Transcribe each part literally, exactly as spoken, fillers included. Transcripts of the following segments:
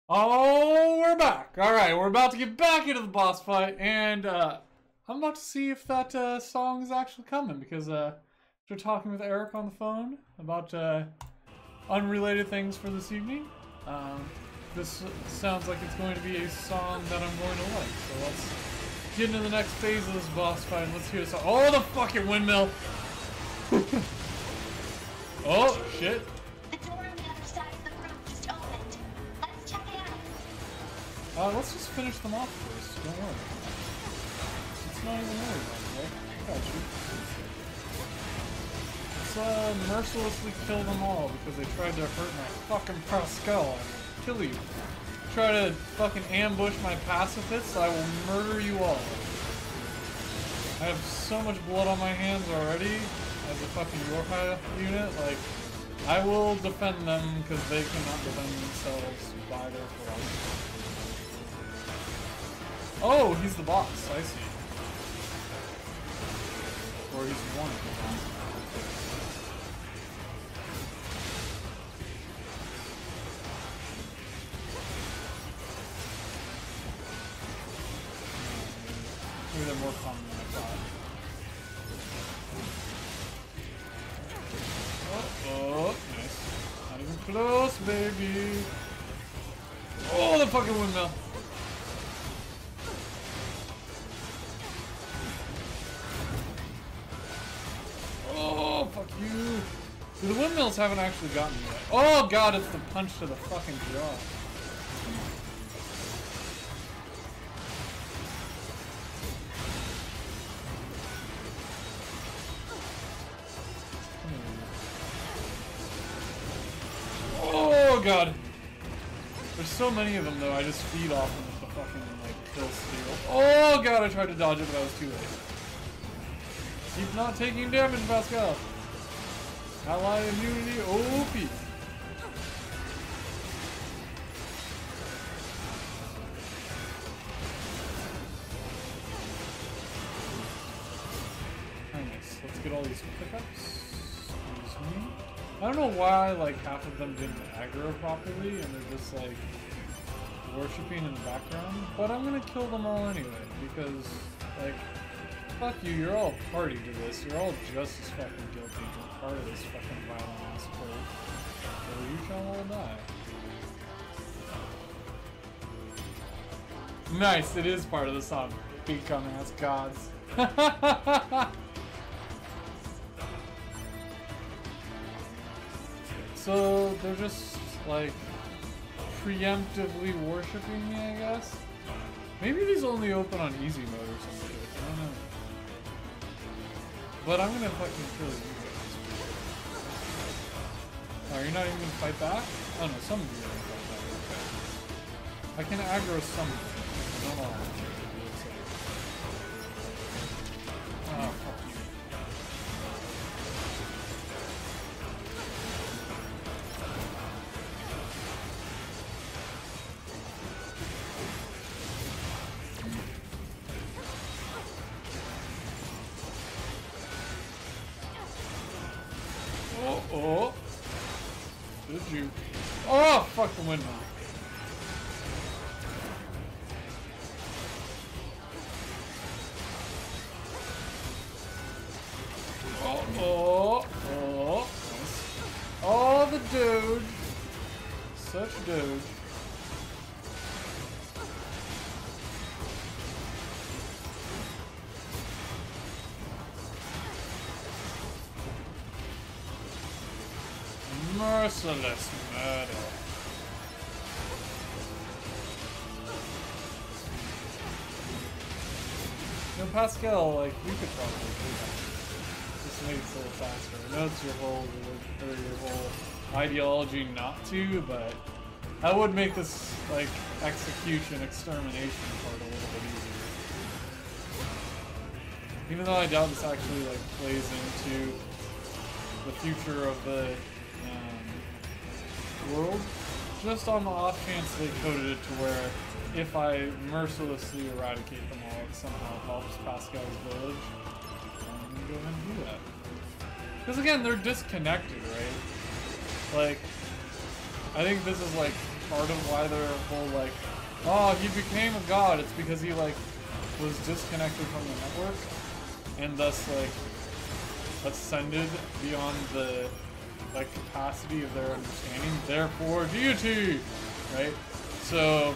Oh, we're back. All right, we're about to get back into the boss fight, and uh, I'm about to see if that uh, song is actually coming, because uh, after talking with Eric on the phone about uh, unrelated things for this evening, um, this sounds like it's going to be a song that I'm going to like. So let's get into the next phase of this boss fight, and let's hear the song. Oh, the fucking windmill! Oh, shit. Uh, let's just finish them off first, don't worry. It's not even worried about it, I got you. Let's uh, mercilessly kill them all because they tried to hurt my fucking Pascal. I will kill you. Try to fucking ambush my pacifists, I will murder you all. I have so much blood on my hands already as a fucking Yorha unit, like, I will defend them because they cannot defend themselves by their ferocity. Oh, he's the boss, I see. Or he's one of the bosses. Maybe they're more common than I thought. Oh, oh, nice. Not even close, baby. Oh, the fucking windmill. Oh, fuck you. The windmills haven't actually gotten me yet. Oh god, it's the punch to the fucking jaw. Oh god. There's so many of them though, I just feed off them with the fucking, like, kill steal. Oh god, I tried to dodge it, but I was too late. Keep not taking damage, Pascal. Ally immunity O P. Nice. Let's get all these pickups. Excuse me. I don't know why like half of them didn't aggro properly and they're just like worshipping in the background, but I'm gonna kill them all anyway because like. Fuck you, you're all party to this. You're all just as fucking guilty as part of this fucking violent ass cult. So you shall all die. Nice, it is part of the song. Become as gods. So they're just like preemptively worshipping me, I guess? Maybe these only open on easy mode or some shit. I don't know. But I'm gonna fucking kill you guys. Oh, you're not even gonna fight back? Oh no, some of you are gonna fight back. Okay. I can aggro some of them, not all of them. Oh, fuck you. Oh, oh. Did you? Oh, fuck the windmill. Oh, oh, oh. Oh, the dude. Such dude. Merciless murder. You know, Pascal, like, you could probably do that. Just make it a little faster. I know it's your whole, or your whole ideology not to, but that would make this, like, execution, extermination part a little bit easier. Even though I doubt this actually, like, plays into the future of the world, just on the off chance they coded it to where if I mercilessly eradicate them all, it somehow helps Pascal's village. I'm gonna go ahead and do that. Because again, they're disconnected, right? Like, I think this is like part of why their whole like, oh, he became a god. It's because he like was disconnected from the network and thus like ascended beyond the like capacity of their understanding. Therefore, deity, right? So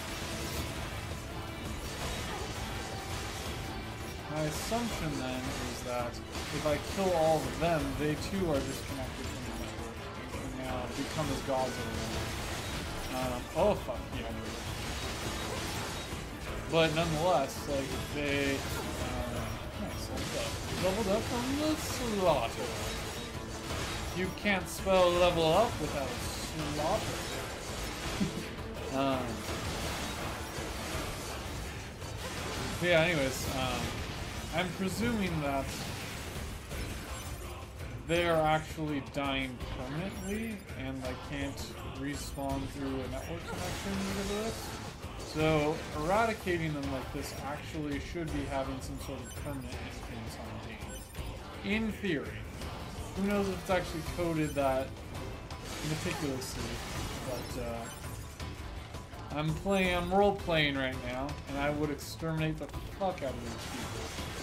my assumption then is that if I kill all of them, they too are disconnected from the network and can now become as gods or whatever. Um, oh fuck, yeah. But nonetheless, like, they, uh, nice, leveled up. Leveled up from the slaughter. You can't spell level up without slaughter. um, yeah, anyways, um, I'm presuming that they are actually dying permanently and like can't respawn through a network connection because of this. So eradicating them like this actually should be having some sort of permanent influence on the game. In theory. Who knows if it's actually coded that meticulously, but uh, I'm playing, I'm role playing right now, and I would exterminate the fuck out of these people.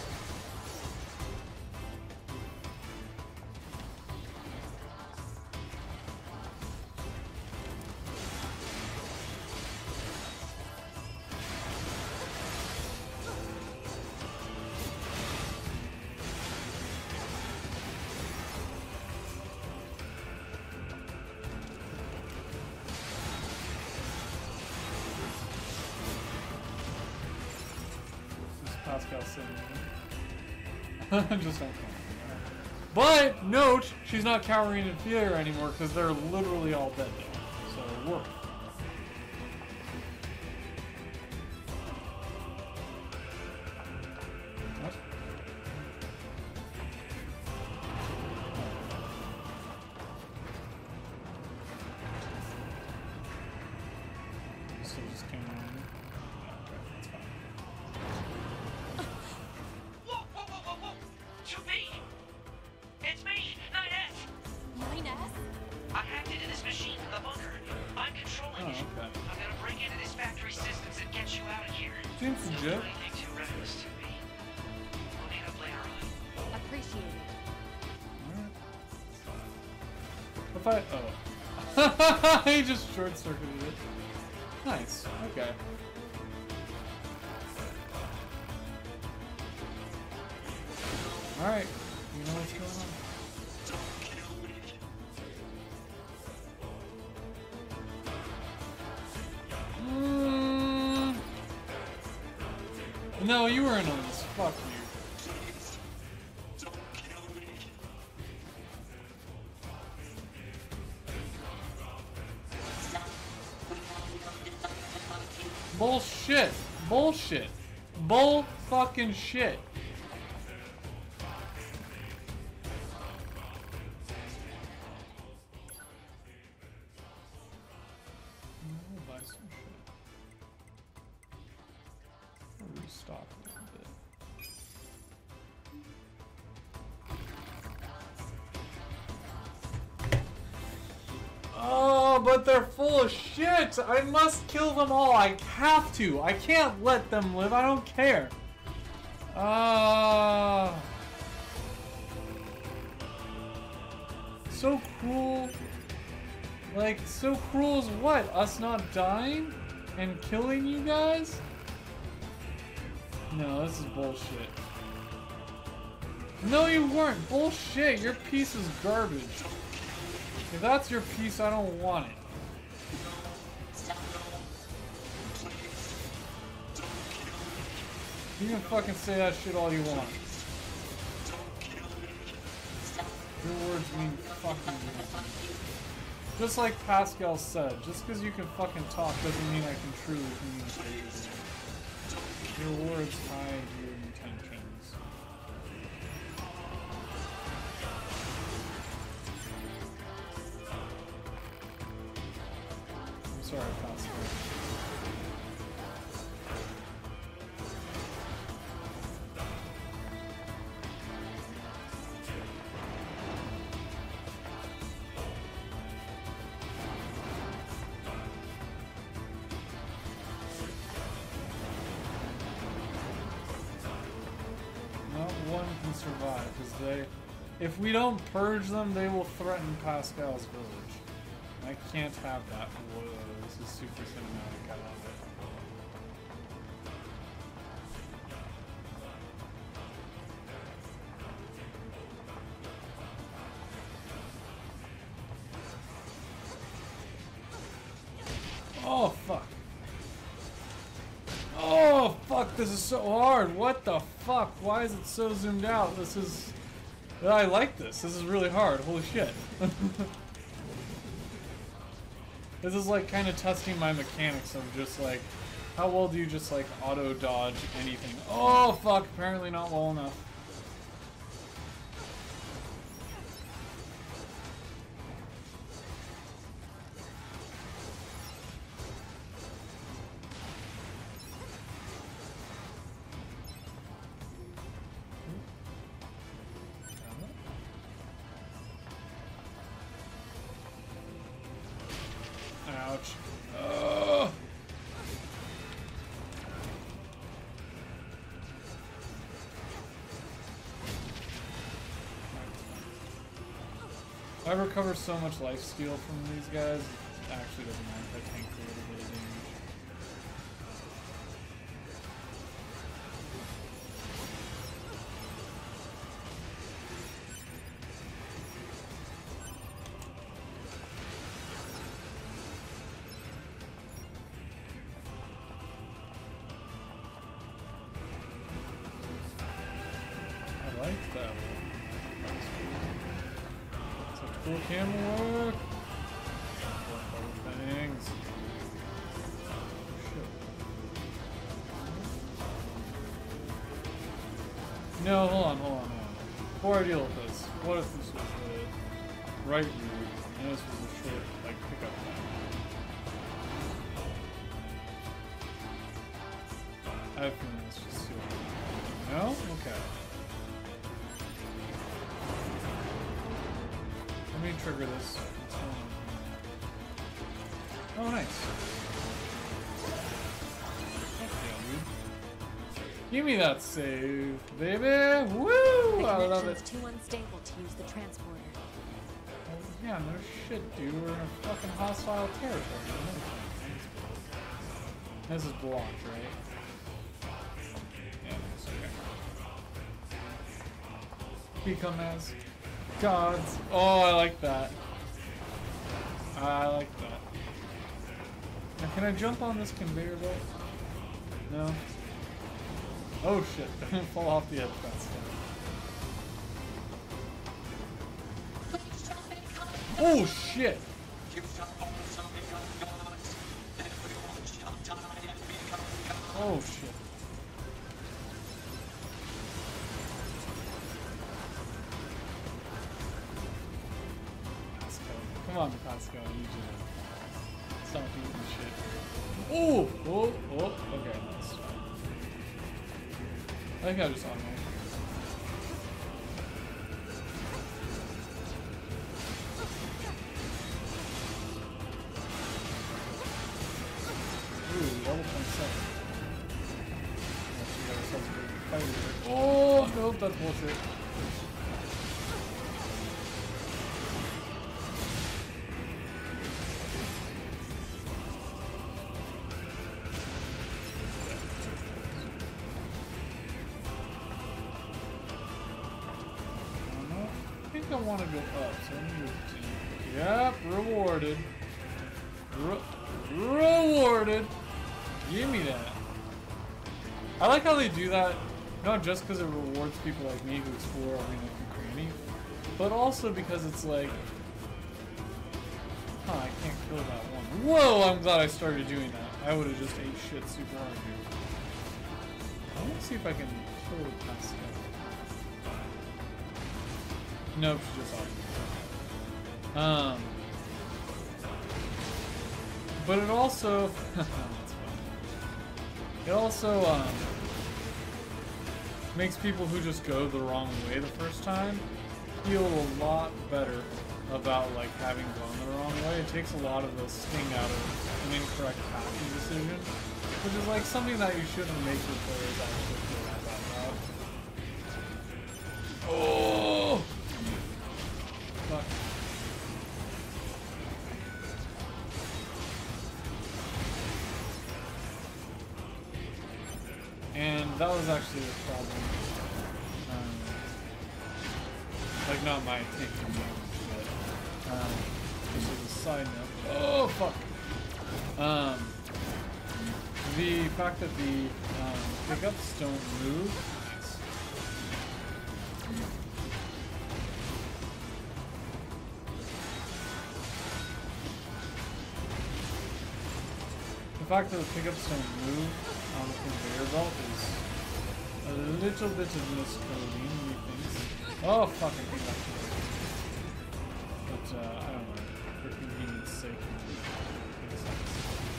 Just don't come. But note, she's not cowering in fear anymore because they're literally all dead now. So work. What? So just came around. Seems legit. Appreciate it. If I oh, he just short circuited it. Nice. Okay. All right. You know what's going on. No, you were in on this. Fuck you. Bullshit. Bullshit. Bull fucking shit. I'll buy some shit. Restock a little bit. Oh, but they're full of shit! I must kill them all! I have to! I can't let them live, I don't care! Ah. Uh, so cruel. Like, so cruel as what? Us not dying? And killing you guys? No, this is bullshit. No, you weren't. Bullshit. Your piece is garbage. If that's your piece, I don't want it. You can fucking say that shit all you want. Your words mean fucking nothing. Just like Pascal said, just because you can fucking talk doesn't mean I can truly communicate with you. Your words hide your intentions. I'm sorry, Pascal. survive, because they, if we don't purge them, they will threaten Pascal's village. I can't have that. Whoa, this is super cinematic. I love it. Oh, fuck. Oh, fuck, this is so hard. What the fuck? Why is it so zoomed out? This is... I like this. This is really hard. Holy shit. This is like kind of testing my mechanics of just like, how well do you just like auto dodge anything? Oh, fuck, apparently not well enough. Ouch. Ugh. I recover so much life steal from these guys, it actually doesn't matter if I tank a little bit of damage. Camera work. Things. Shit. No, hold on, hold on, hold on. Before I deal with this, what if this was the right route and this was a short, like, pickup line? I have a feeling it's just too hard. No? Okay. Let me trigger this. What's going on? Oh, nice. Okay, dude. Give me that save, baby! Woo! I love it. Too unstable to use the transporter. Oh, yeah, no shit, dude. We're in a fucking hostile territory. This is blocked, right? Yeah, it's okay. Become as gods. Oh, I like that. I like that. Now, can I jump on this conveyor belt? No. Oh shit! Fall off the edge. That's good. Oh shit! Oh shit! Come on, Pascal, I need you to stop eating shit. Oh! Oh! Oh! Okay, nice. I think I just on me. Ooh, level twenty-seven. Oh, nope, that's bullshit. I want to go up, so I'm gonna do. Yep, rewarded. Re rewarded. Give me that. I like how they do that, not just because it rewards people like me who explore every nook and cranny, but also because it's like, huh, I can't kill that one. Whoa, I'm glad I started doing that. I would have just ate shit super hard here. I want to see if I can kill the Pascal. Nope, she's just awesome. Um, but it also, that's funny. It also um, makes people who just go the wrong way the first time feel a lot better about like having gone the wrong way. It takes a lot of the sting out of an incorrect pathing decision, which is like something that you shouldn't make your players actually feel that bad about. Oh! Fuck. And that was actually a problem. Um, like, not my taking damage, but um, just as a side note. Oh, fuck! Um, the fact that the um, pickups don't move. Nice. The fact that the pickups don't move on the conveyor belt is a little bit of miscoding, methinks. Oh, fuck, I think that's it. But, uh, I don't know. For convenience sake, it makes sense.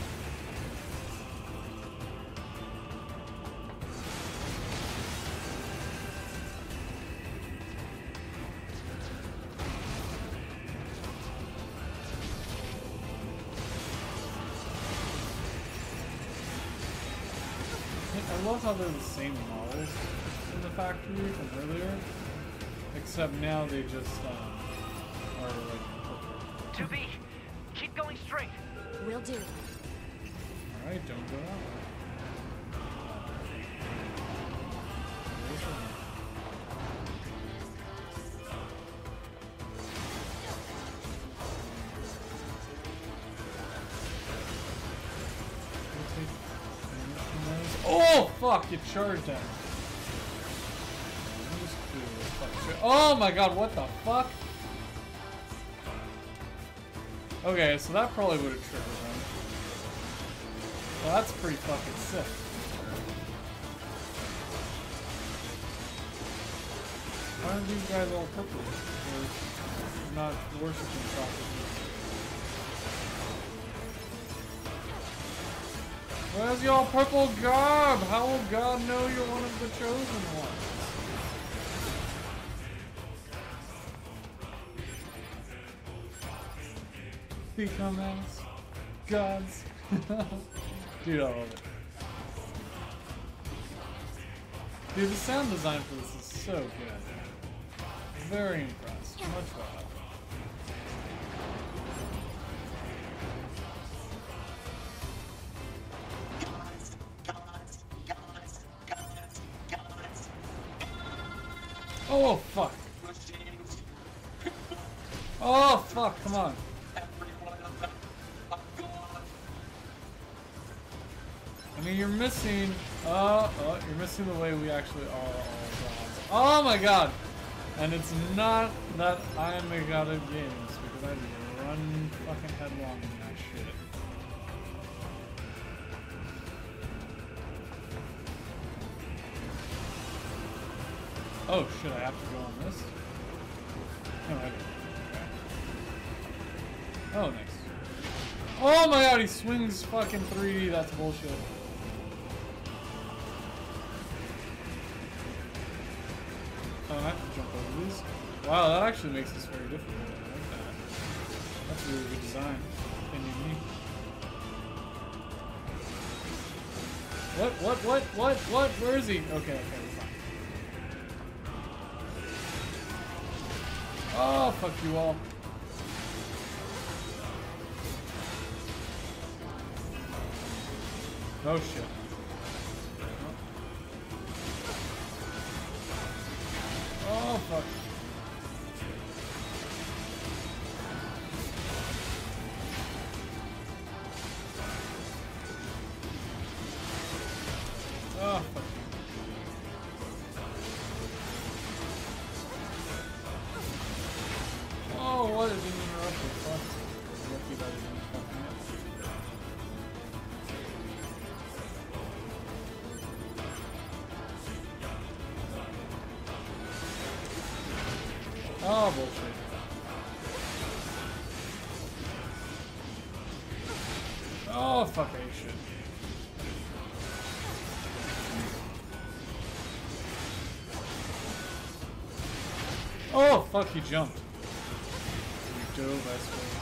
I love how they're the same models in the factory from earlier, except now they just um, are like. two B, keep going straight. Will do. All right, don't go that way. Oh fuck! You charged at me. Oh my god! What the fuck? Okay, so that probably would have triggered him. Well, that's pretty fucking sick. Why aren't these guys all purple? They're not worshipping properly. Where's your purple garb? How will God know you're one of the chosen ones? Become as gods. Dude, I love it. Dude, the sound design for this is so good. Very impressed. Much better. Oh fuck! Oh fuck! Come on! I mean, you're missing. Uh, oh, you're missing the way we actually are all gods. Oh my god! And it's not that I'm a god of games because I run fucking headlong in that shit. Oh shit, I have to go on this? No, I don't. Okay. Oh, nice. Oh my god, he swings fucking three D, that's bullshit. Oh, I have to jump over these? Wow, that actually makes this very difficult. I like that. That's a really good design. Opinion me. What, what, what, what, what? Where is he? Okay, okay, we're fine. Oh, fuck you all. Oh shit. Oh fuck. Oh fuck. Oh, what? It didn't interrupt me. Fuck. Lucky that it didn't fuck me up. Oh, bullshit. Oh, fuck, I shit. Oh, fuck, he jumped. He dove, I suppose.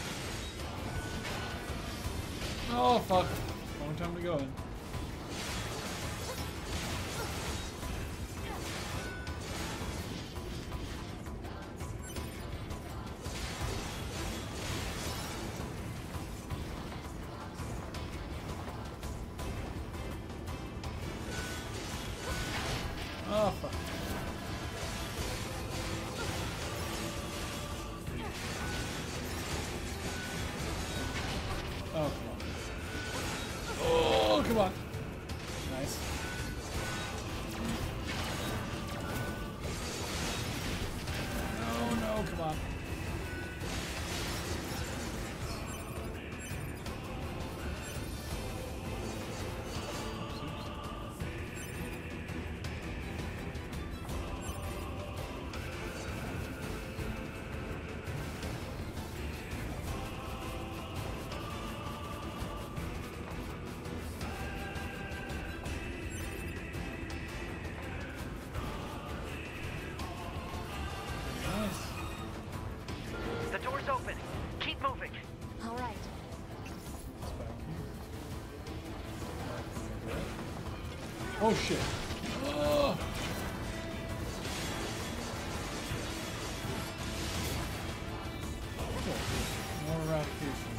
Oh, fuck. Long time to go in. Oh, come on. Oh, come on. Nice. No, no, come on. The door's open. Keep moving. All right. Oh shit. Oh. More eradication.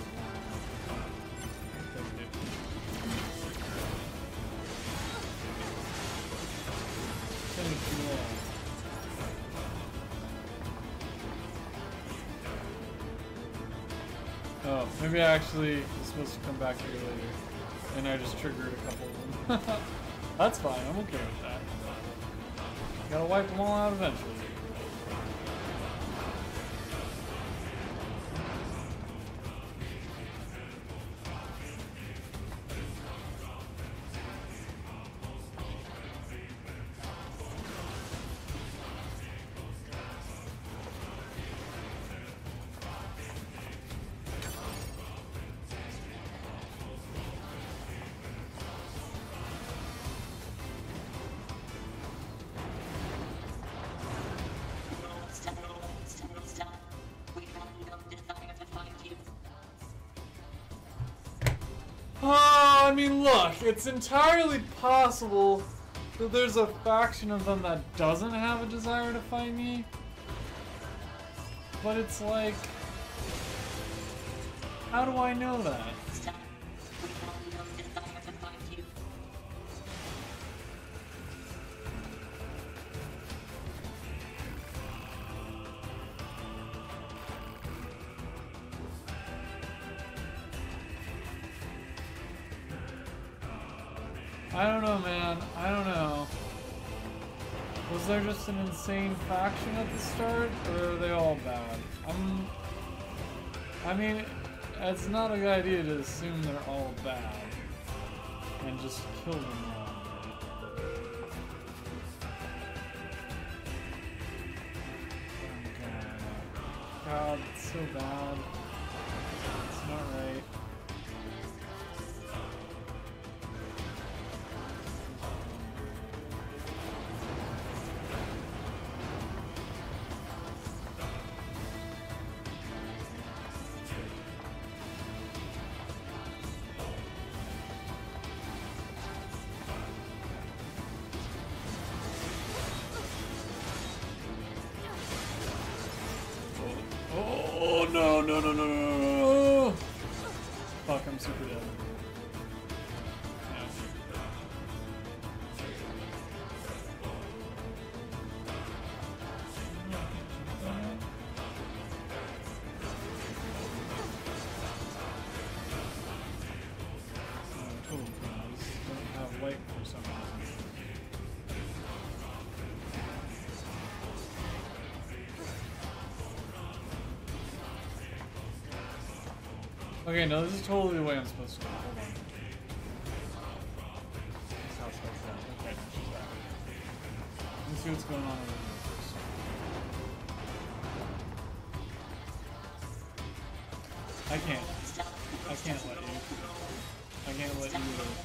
Finish you all. Oh, maybe I actually was supposed to come back here later, and I just triggered a couple of them. That's fine, I'm okay with that. Gotta wipe them all out eventually. Oh, I mean, look, it's entirely possible that there's a faction of them that doesn't have a desire to fight me. But it's like, how do I know that? I don't know, man. I don't know. Was there just an insane faction at the start, or are they all bad? I'm... I mean, it's not a good idea to assume they're all bad and just kill them all. Oh god. God, it's so bad. It's not right. Oh no no no no no no! Fuck! I'm super dead. Okay, no, this is totally the way I'm supposed to go. Hold on. This house like that. Okay, she's back. Let me see what's going on over here first. I can't. I can't let you. I can't let you live.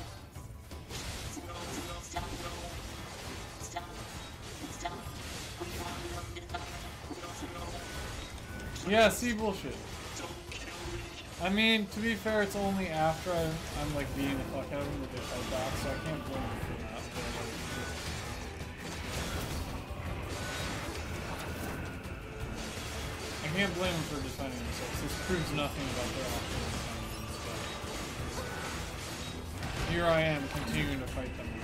Yeah, see, bullshit. I mean, to be fair, it's only after I, I'm like beating the fuck out of them that they fight back, so I can't blame them for that. I can't blame them for defending themselves. This proves nothing about their actual defending themselves. Here I am, continuing to fight them.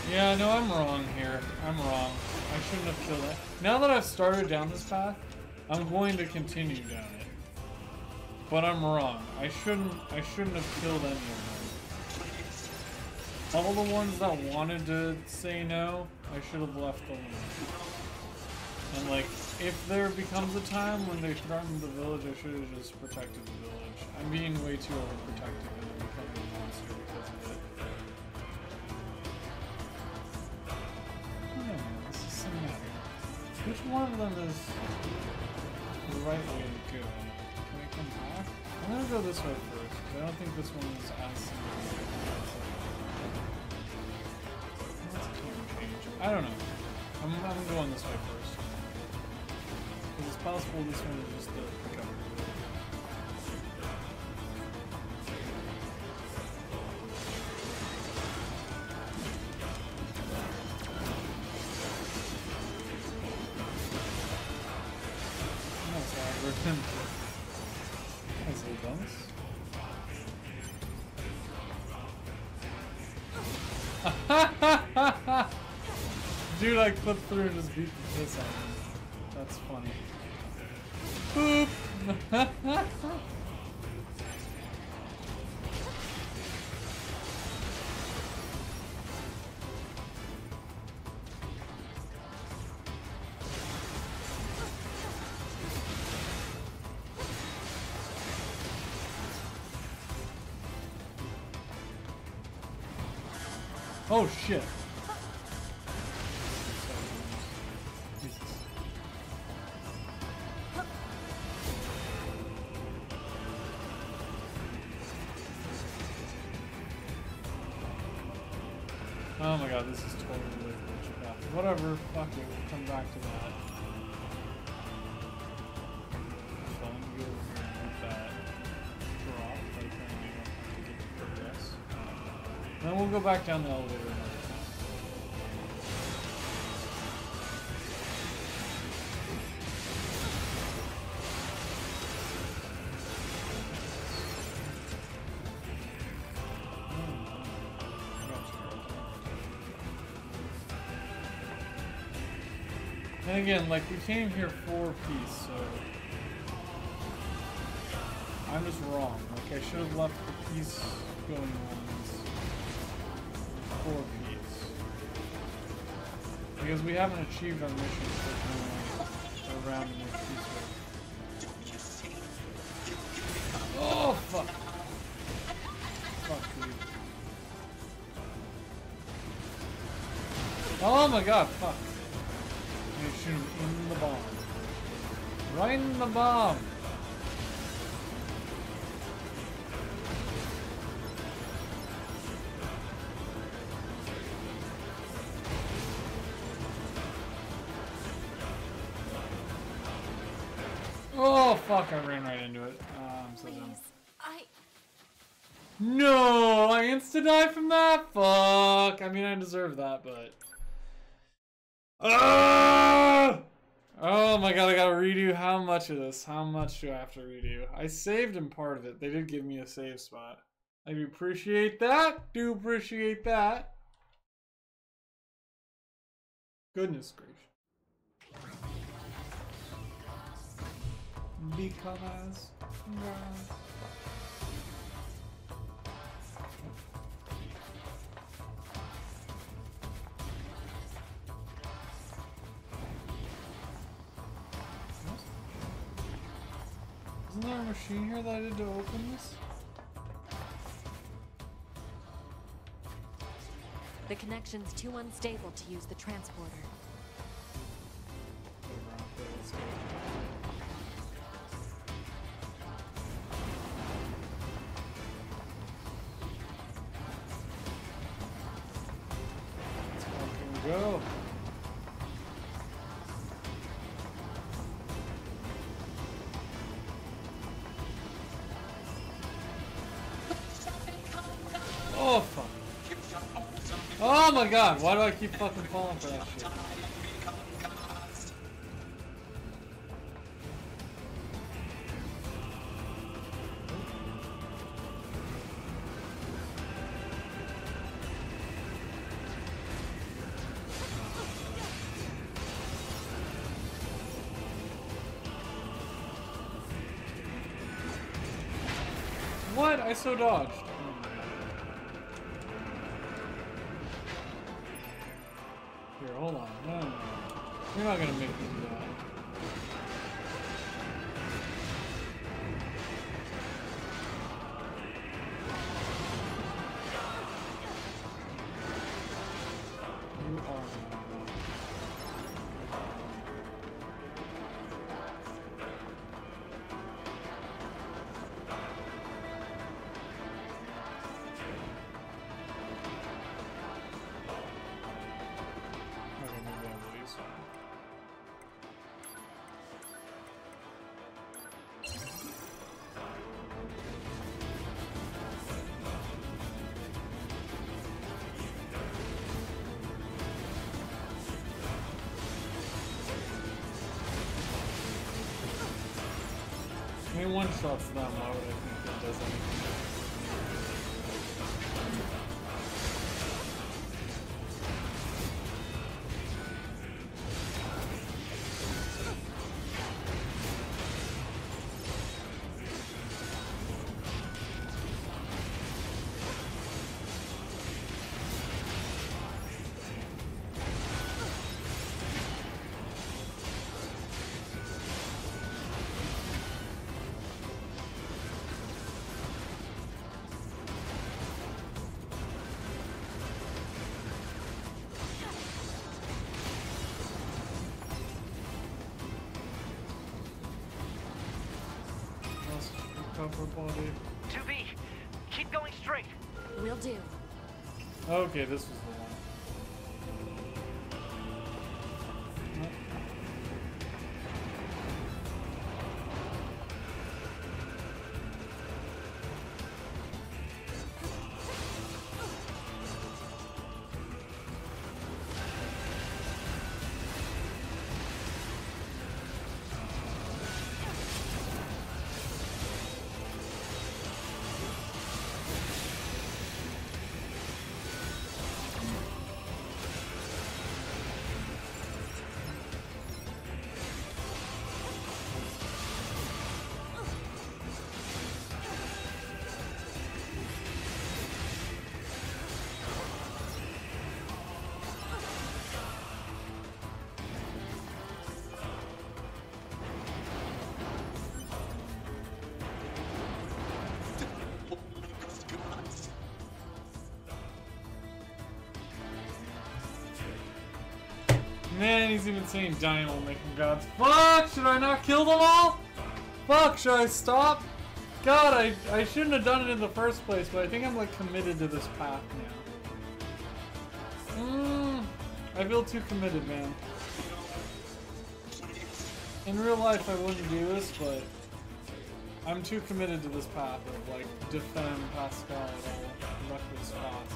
Yeah, no, I'm wrong here. I'm wrong. I shouldn't have killed it. Now that I've started down this path, I'm going to continue down it. But I'm wrong. I shouldn't I shouldn't have killed any of them. All the ones that wanted to say no, I should have left them alone. And like, if there becomes a time when they threaten the village, I should have just protected the village. I'm being way too overprotective and I'm becoming a monster because of it. Oh, this is cinematic. Which one of them is the right way to go? Can I come back? I'm gonna go this way first, because I don't think this one is as cinematic. That's a camera change. I don't know. I'm, I'm going this way first. Because it's possible this one is just the pickup. Nice algorithm. Nice little bonus. Dude, I clipped through and just beat the piss out of him. That's funny. Boop! Oh shit! Oh my god, this is totally glitchy crap. Whatever, fuck it, we'll come back to that. So I'm gonna go over here and move that drop, but apparently I don't have to get to progress. Then we'll go back down the elevator another time. And again, like, we came here for peace, so I'm just wrong. Like, I should have left the peace going ones for peace. Because we haven't achieved our mission for going around in a peace way. Oh, fuck. Fuck, dude. Oh my god, fuck. You shoot him in the bomb. Right in the bomb! Oh fuck, I ran right into it. Oh, I'm so Please, dumb. I... No! I insta-died from that? Fuck! I mean, I deserve that, but... Ah! Oh my god, I gotta redo how much of this? How much do I have to redo? I saved in part of it. They did give me a save spot. I do appreciate that. Do appreciate that. Goodness gracious. Because... Yeah. Isn't there a machine here that I did to open this? The connection's too unstable to use the transporter. Let's go. Let's fucking go. Oh fuck. Oh my god, why do I keep fucking falling for that shit? I so dodged. Here, hold on. No, no, no. You're not gonna make me do that. You are not. Okay, maybe I will use one. I mean, one shot's them, why would I think that does anything? Cover body. two B, keep going straight. Will do. Okay, this was the one. Man, he's even saying dying will make him gods. Fuck! Should I not kill them all? Fuck! Should I stop? God, I I shouldn't have done it in the first place, but I think I'm like committed to this path now. Mmm. I feel too committed, man. In real life, I wouldn't do this, but I'm too committed to this path of like defend Pascal at all reckless costs.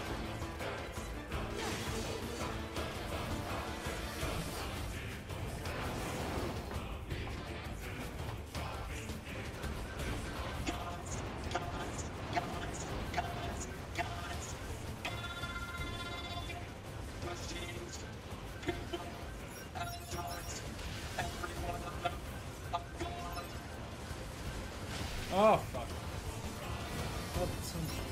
Oh, fuck. That's some shit.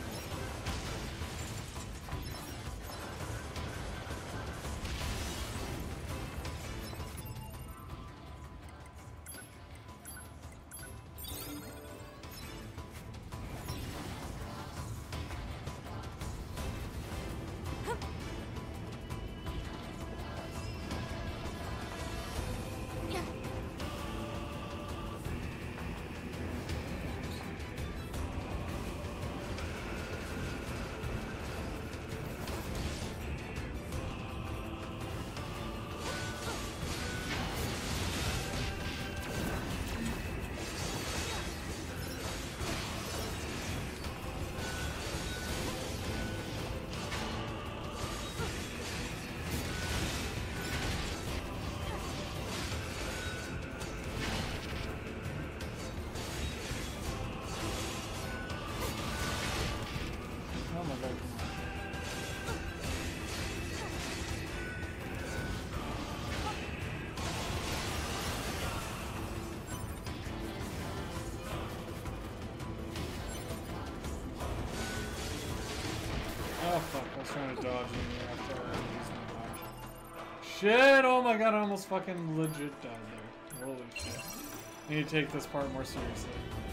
dodging here after I use my dodge. Shit! Oh my god, I almost fucking legit died there. Holy shit. I need to take this part more seriously.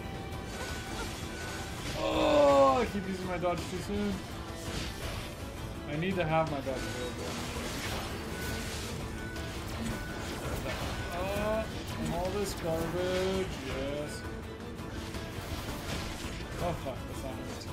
Oh, I keep using my dodge too soon. I need to have my dodge available. Uh, and all this garbage, yes. Oh fuck, that's not enough.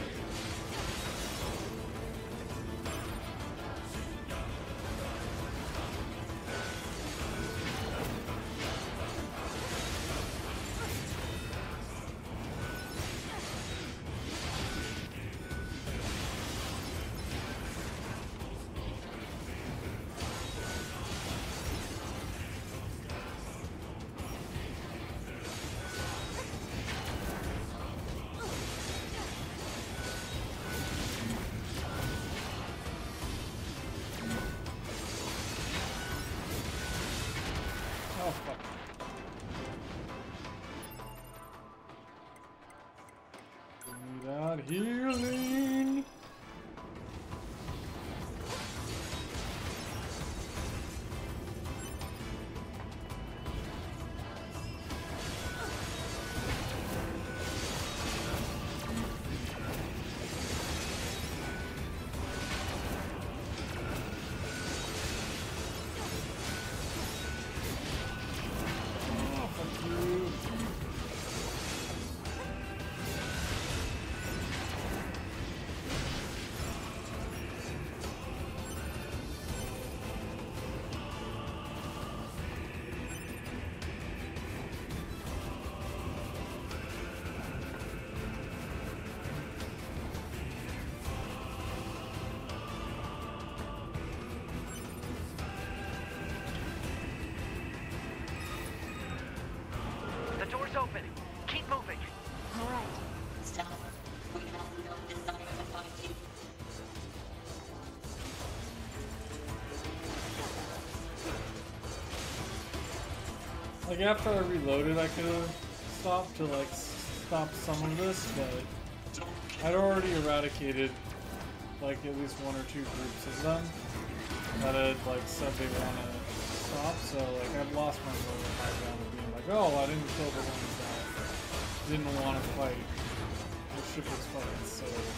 Oh fuck. We need that healing. The door's open. Keep moving. All right. Stop. We have no desire to fight you. Like after I reloaded, I could have stopped to like stop some of this, but I'd already eradicated like at least one or two groups of them that had like said they want to stop. So like I've lost my motive high ground of being like, oh, I didn't kill the ones that didn't want to fight. This ship was fucking silly.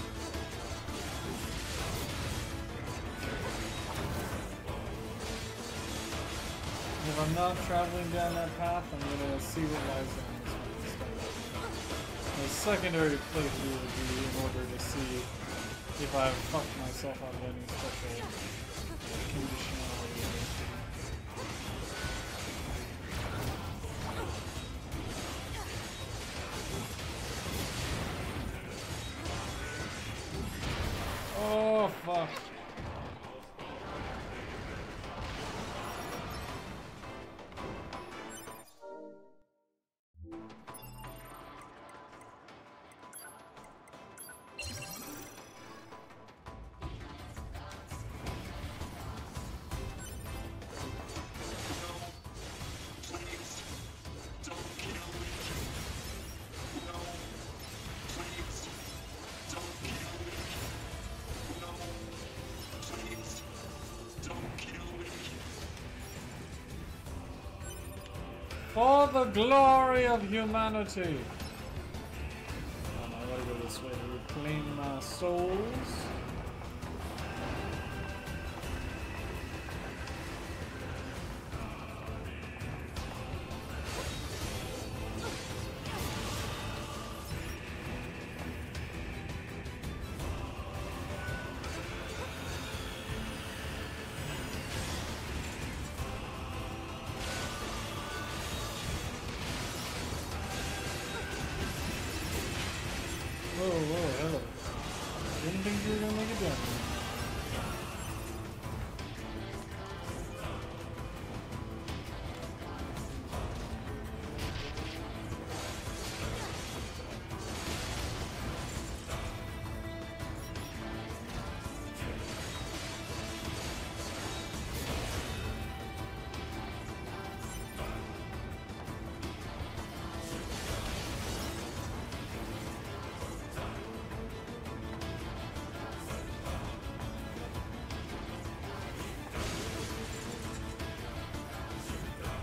If I'm not traveling down that path, I'm gonna see what lies down this one. The secondary playthrough would be in order to see if I've fucked myself out of any special conditionality. Oh fuck. For the glory of humanity! Um, I gotta go this way to reclaim my souls. Whoa, whoa, hello. Didn't think you were gonna make it down here.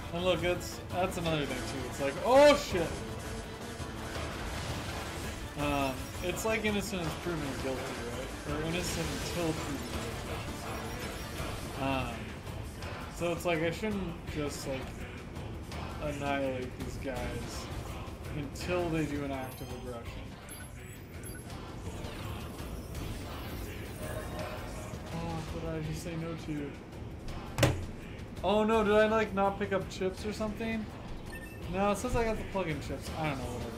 And look, it's that's another thing too. It's like, oh shit. Um, it's like innocent is proven guilty, right? Or innocent until proven guilty. Um, so it's like I shouldn't just like annihilate these guys until they do an act of aggression. Oh, what did I just say no to? Oh no, did I like not pick up chips or something? No, it says I got the plug-in chips. I don't know, whatever.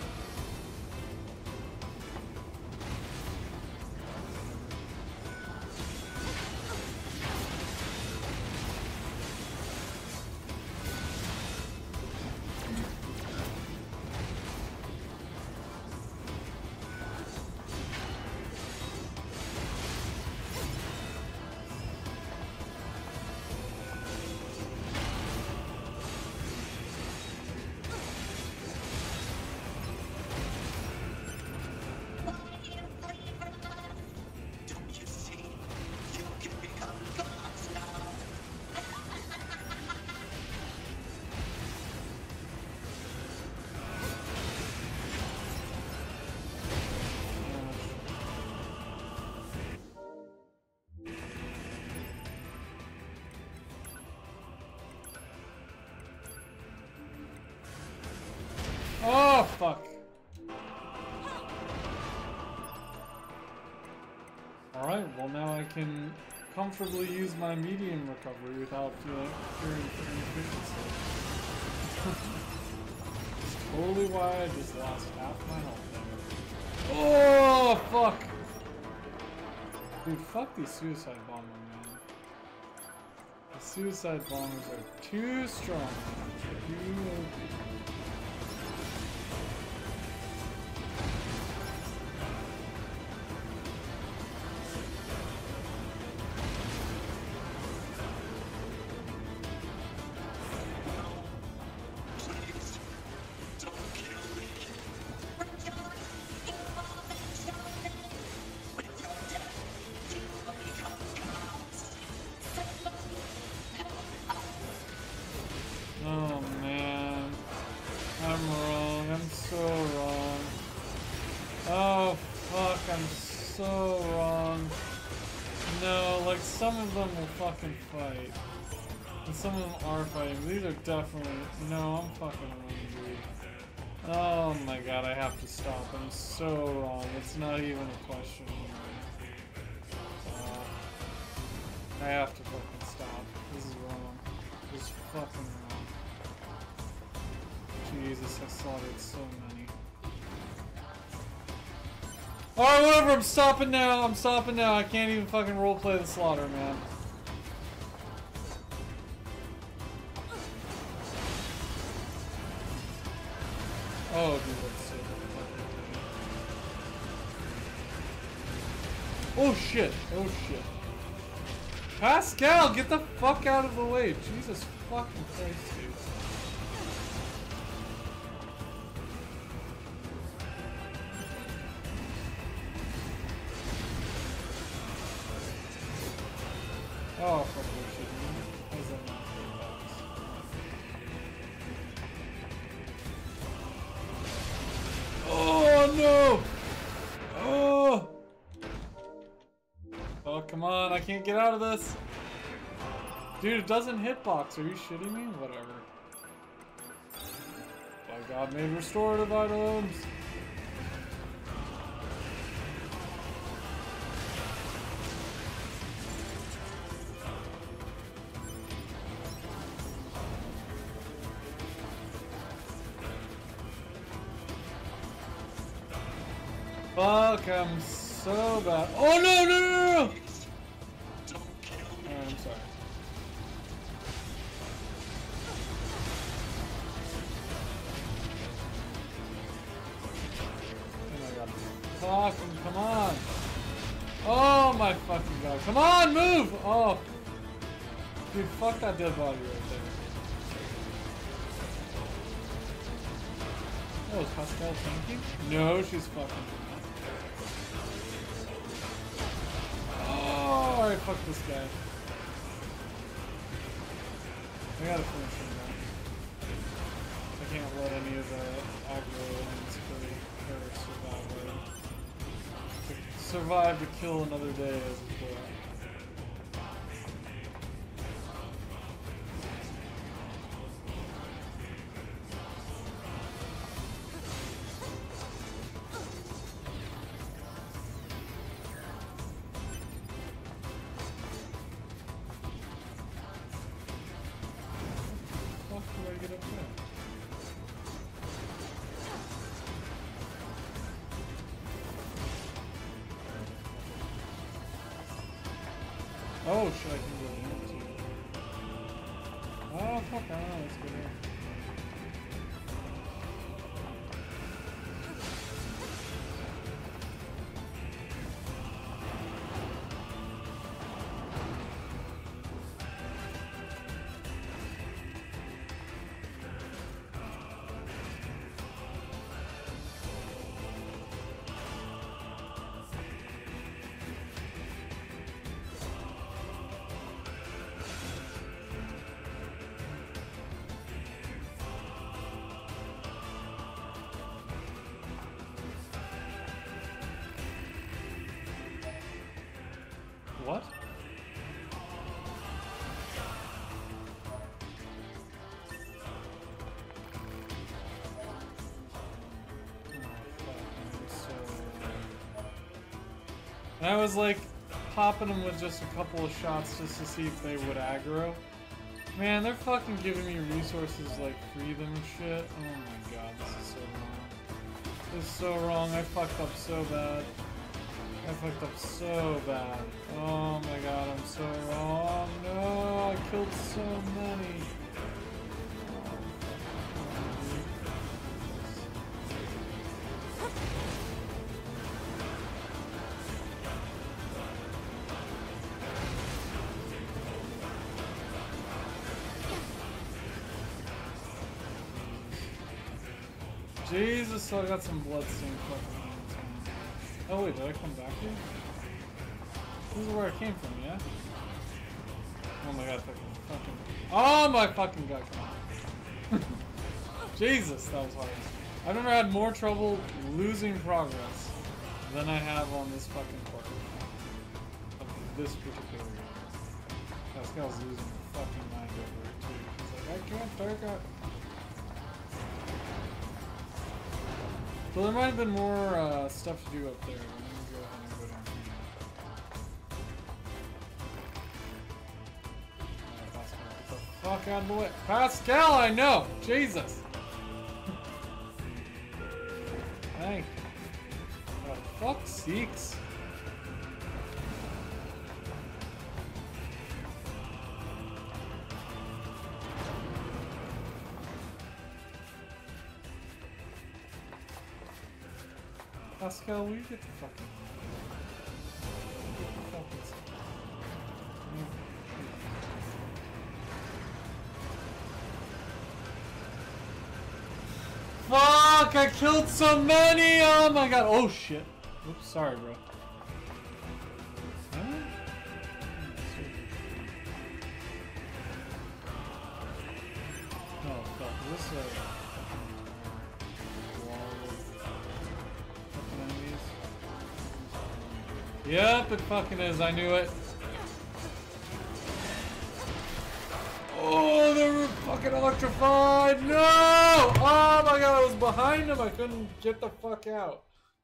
Oh, fuck. Alright, well now I can comfortably use my medium recovery without feeling fearing for inefficiency. That's totally why I just lost half my health. Oh, fuck! Dude, fuck these suicide bombers, man. The suicide bombers are too strong, man. Too O P. Oh man, I'm wrong, I'm so wrong. Oh fuck, I'm so wrong. No, like some of them will fucking fight. And some of them are fighting. These are definitely, no, I'm fucking wrong, dude. Oh my god, I have to stop. I'm so wrong. It's not even a question. Uh, I have to fucking stop. This is wrong. This is fucking wrong. Jesus, I slaughtered so many. Alright, whatever, I'm stopping now, I'm stopping now. I can't even fucking roleplay the slaughter, man. Oh, dude, that's so fucking. Oh shit, oh shit. Pascal, get the fuck out of the way. Jesus fucking Christ, dude. Oh, fuck, you're shitting me. How is that not three bucks? Oh, no! Oh! Oh, come on, I can't get out of this. Dude, it doesn't hitbox. Are you shitting me? Whatever. By God made restorative items. Fuck, I'm so bad. Oh no, no, no, no, no! Alright, I'm sorry. Oh my god. Fucking, come on! Oh my fucking god. Come on, move! Oh. Dude, fuck that dead body right there. Oh, is Pascal tanking? No, she's fucking. Oh, alright, fuck this guy. I gotta finish him now. can't let any of the aggro lanes for survive. To survive to kill another day as it were. Oh shit, I can go in too. Oh fuck, I don't know, let's go there. What? And I was like popping them with just a couple of shots just to see if they would aggro. Man, they're fucking giving me resources like free them and shit. Oh my god, this is so wrong. This is so wrong. I fucked up so bad. I fucked up so bad. Oh my god, I'm so wrong. No, I killed so many. Jesus, so I got some bloodstained fucking hands on me. Oh wait, did I come back here? This is where I came from, yeah? Oh my god, fucking... Oh my fucking god, come on. Jesus, that was hard. I've never had more trouble losing progress than I have on this fucking part of this particular game. Pascal's losing her fucking mind over it too. He's like, I can't take it. So there might have been more uh, stuff to do up there. Let me go ahead and go down here. Alright, Pascal, get the fuck out of the way. Pascal, I know! Jesus! Thank you. For fuck's sakes. Pascal, will you get the fucking... Get the fucking... Fuck! I killed so many! Oh my god! Oh shit! Oops, sorry, bro. Huh? Oh fuck! This uh. Yep, it fucking is. I knew it. Oh, they were fucking electrified. No! Oh my god, I was behind him. I couldn't get the fuck out.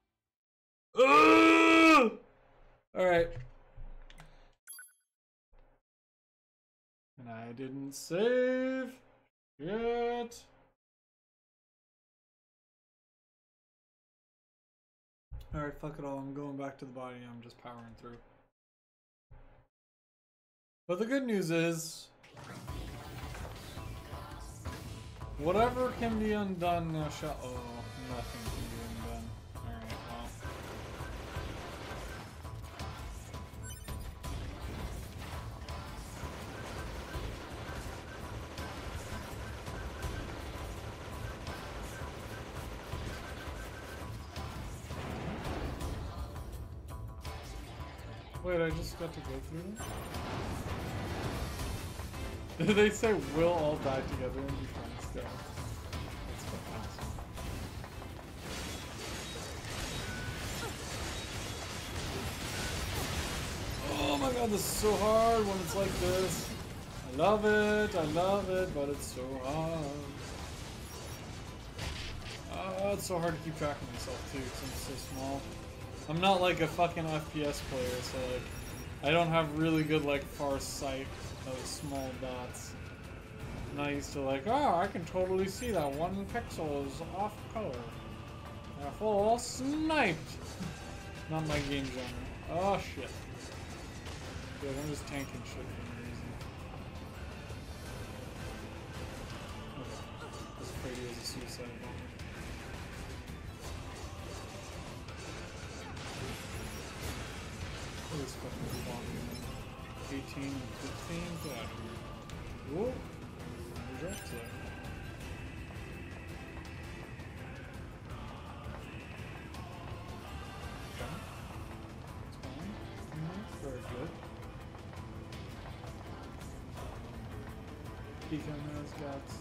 Ugh! All right. And I didn't save yet. Alright, fuck it all. I'm going back to the body. I'm just powering through. But the good news is, whatever can be undone now shall. Oh, nothing can be undone. Alright, well. Wait, I just got to go through them? Did they say we'll all die together and be friends still? That's my god, this is so hard when it's like this. I love it, I love it, but it's so hard. Uh, it's so hard to keep track of myself too, because I'm so small. I'm not like a fucking F P S player, so like, I don't have really good like far sight of small dots. And I used to like, oh, I can totally see that one pixel is off color. Yeah, full sniped. Not my game genre. Oh shit. Yeah, I'm just tanking shit for no reason. Okay. I was afraid he was a suicide bomber. What is fucking bomber? eighteen and fifteen? Get out of here. Whoa. Where's that to? Okay. That's fine. Mm-hmm. Very good. Peek on those guts.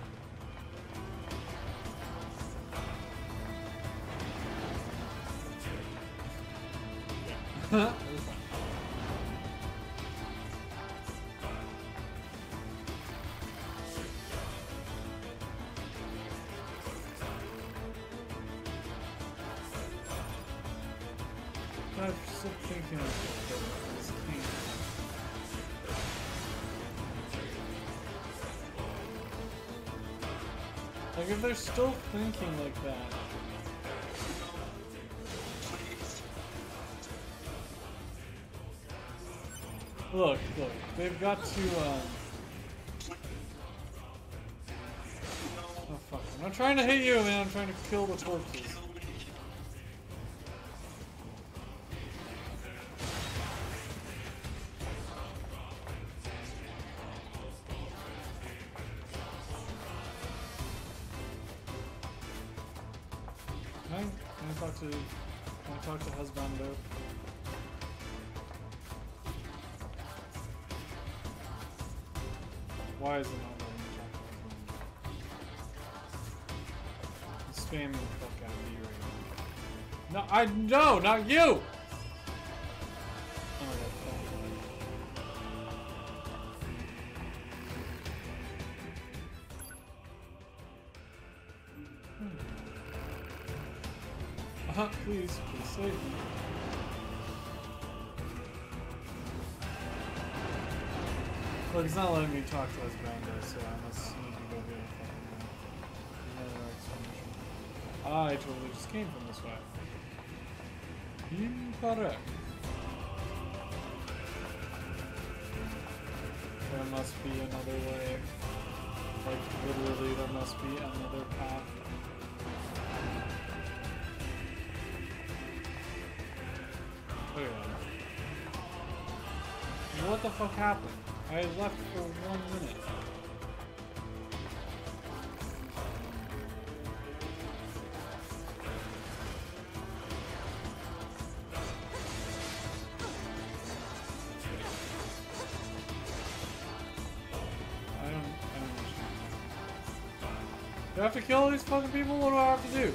That was fine. I'm still thinking of this thing. Like, if they're still thinking like that. Look, look, they've got to, um... oh, fuck. I'm not trying to hit you, man. I'm trying to kill the torches. Can I, can I talk to, can I talk to Husbando? Why is it not letting me talk to Husbando? He's spamming the fuck out of me right now. No, I, no, not you! Oh my god, fuck. Uh-huh, please, please save me. Look, it's not letting me talk to Husbando, so I must need to go get a fucking another explanation. I totally just came from this way. Incorrect. There must be another way. Like, literally, there must be another path. Wait a minute. What the fuck happened? I left for one minute. I don't, I don't understand. Do I have to kill all these fucking people? What do I have to do?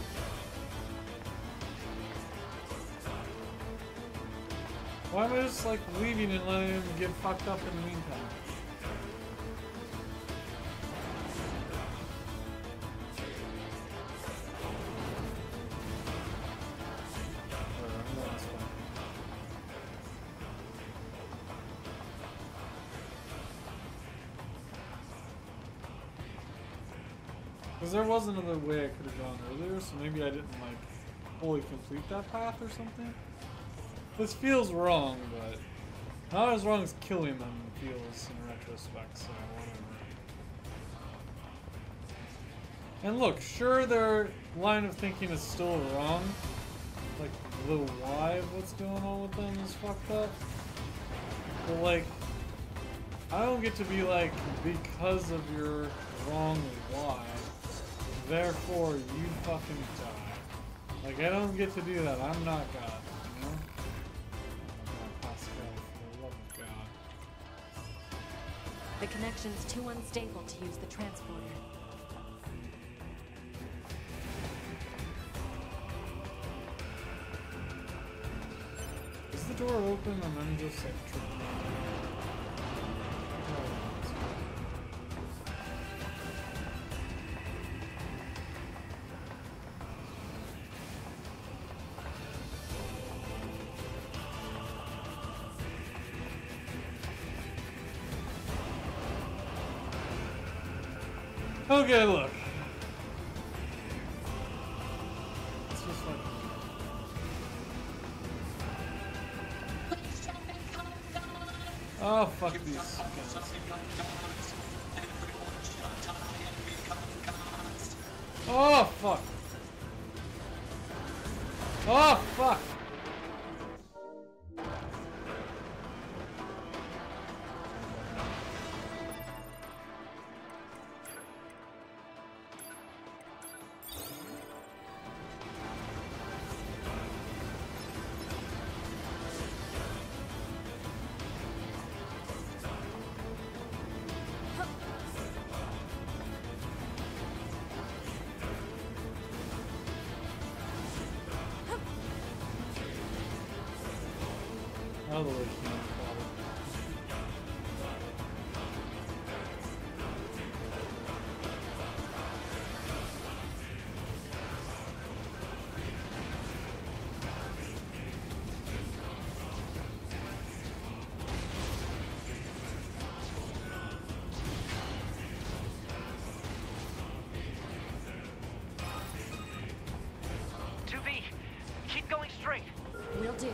Why am I just like leaving and letting him get fucked up in the meantime? Because there was another way I could have gone earlier, so maybe I didn't like fully complete that path or something. This feels wrong, but not as wrong as killing them feels in retrospect, so whatever. And look, sure their line of thinking is still wrong. Like, the why of what's going on with them is fucked up. But like, I don't get to be like, because of your wrong why, therefore you fucking die. Like, I don't get to do that. I'm not God, you know? The connection's too unstable to use the transporter. Is the door open and I'm just like tripping Okay, look. It's just like. Oh, fuck these skins. Oh, fuck. Oh, fuck. Out of the way, King. two B, keep going straight. Will do.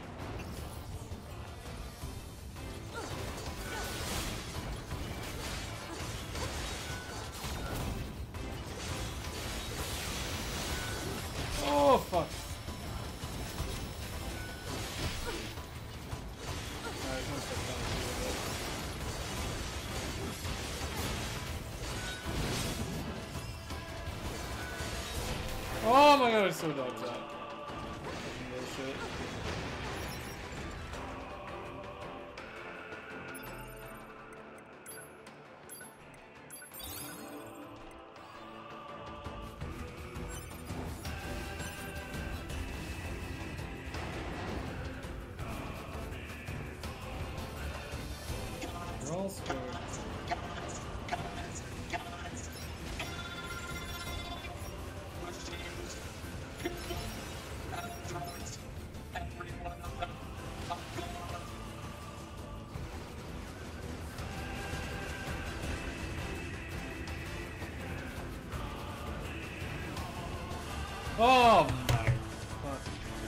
Oh, fuck. Alright, I'm gonna put that a little bit. Oh my god, I so dodged that. Fucking bullshit. We're all scared. Oh my fuck.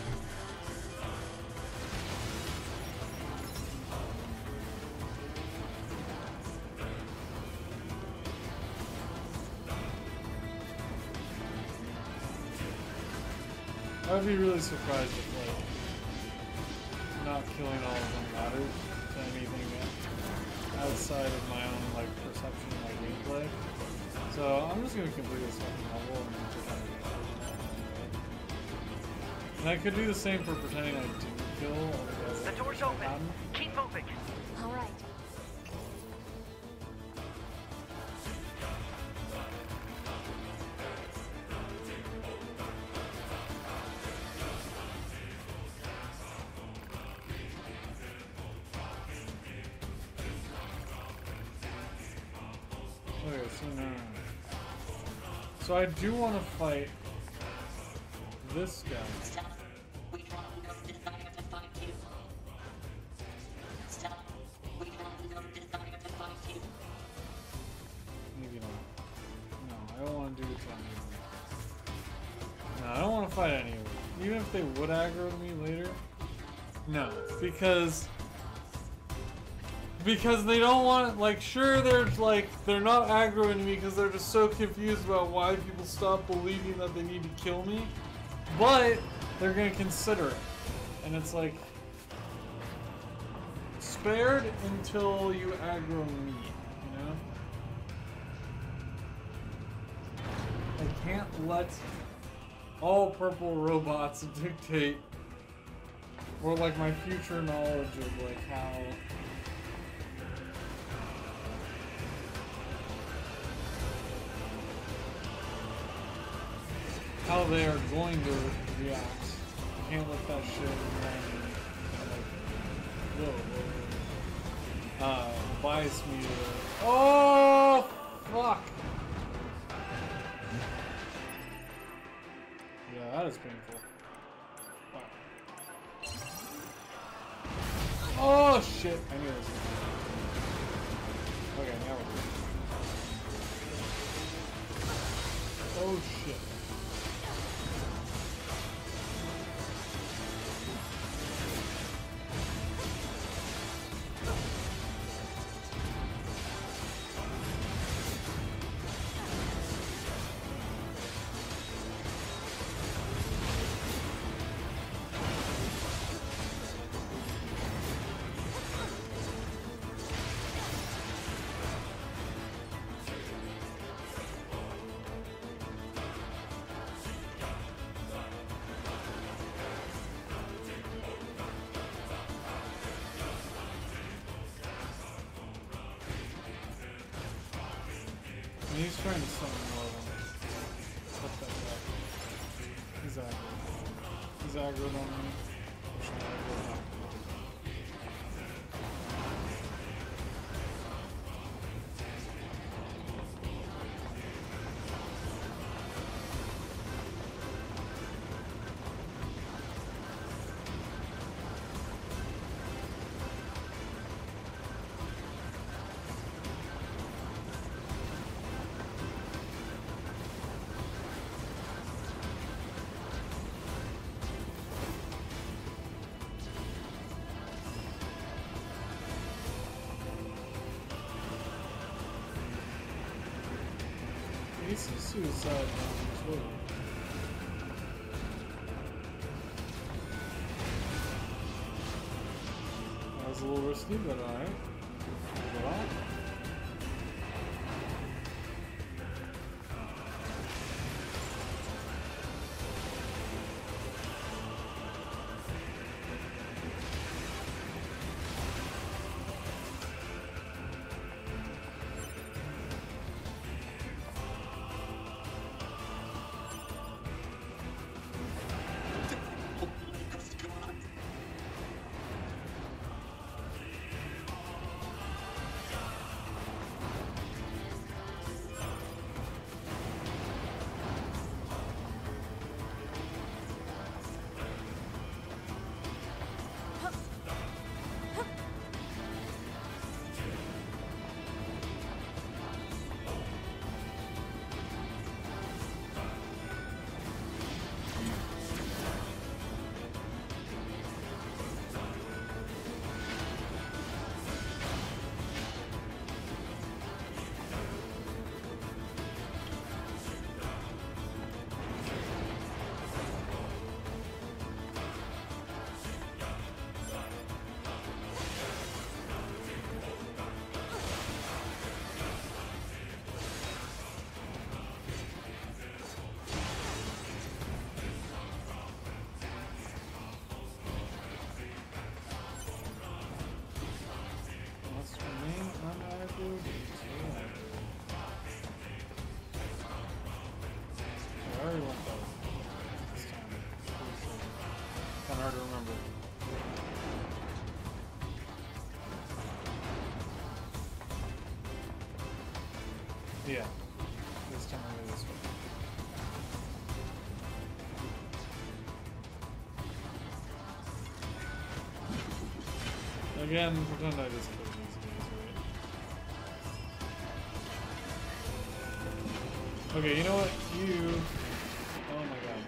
I would be really surprised if, like, not killing all of them mattered to anything outside of my own, like, perception of my gameplay. So I'm just gonna complete this fucking level and then pretend to kill them. And I could do the same for pretending I didn't kill all the guys. The door's open. Keep moving. All right. Okay, so now. So I do want to fight this guy. Stop. We have no desire to fight you. Stop. We have no desire to fight you. Maybe not. No, I don't want to do it to any of them. No, I don't want to fight any of them. Even if they would aggro to me later. No, because because they don't want, like, sure, they're like they're not aggroing me because they're just so confused about why people stop believing that they need to kill me, but they're gonna consider it, and it's like spared until you aggro me, you know. I can't let all purple robots dictate, or like my future knowledge of like how how they are going to react. I can't let that shit run, like, whoa, whoa, whoa. Uh, bias me to, oh, fuck. Yeah, that is painful. Wow. Oh shit! I knew this was. Okay, now we're good. Oh shit. He's trying to summon more of them. Fuck that guy. He's aggro. He's aggroed on me. Pushing aggro back. He's a suicide as well. That was a little risky, but alright. Leave it off. Hard to remember. Yeah. This time I'll go this way. Again, pretend I just killed these guys, right? Okay, you know what? You... Oh my god.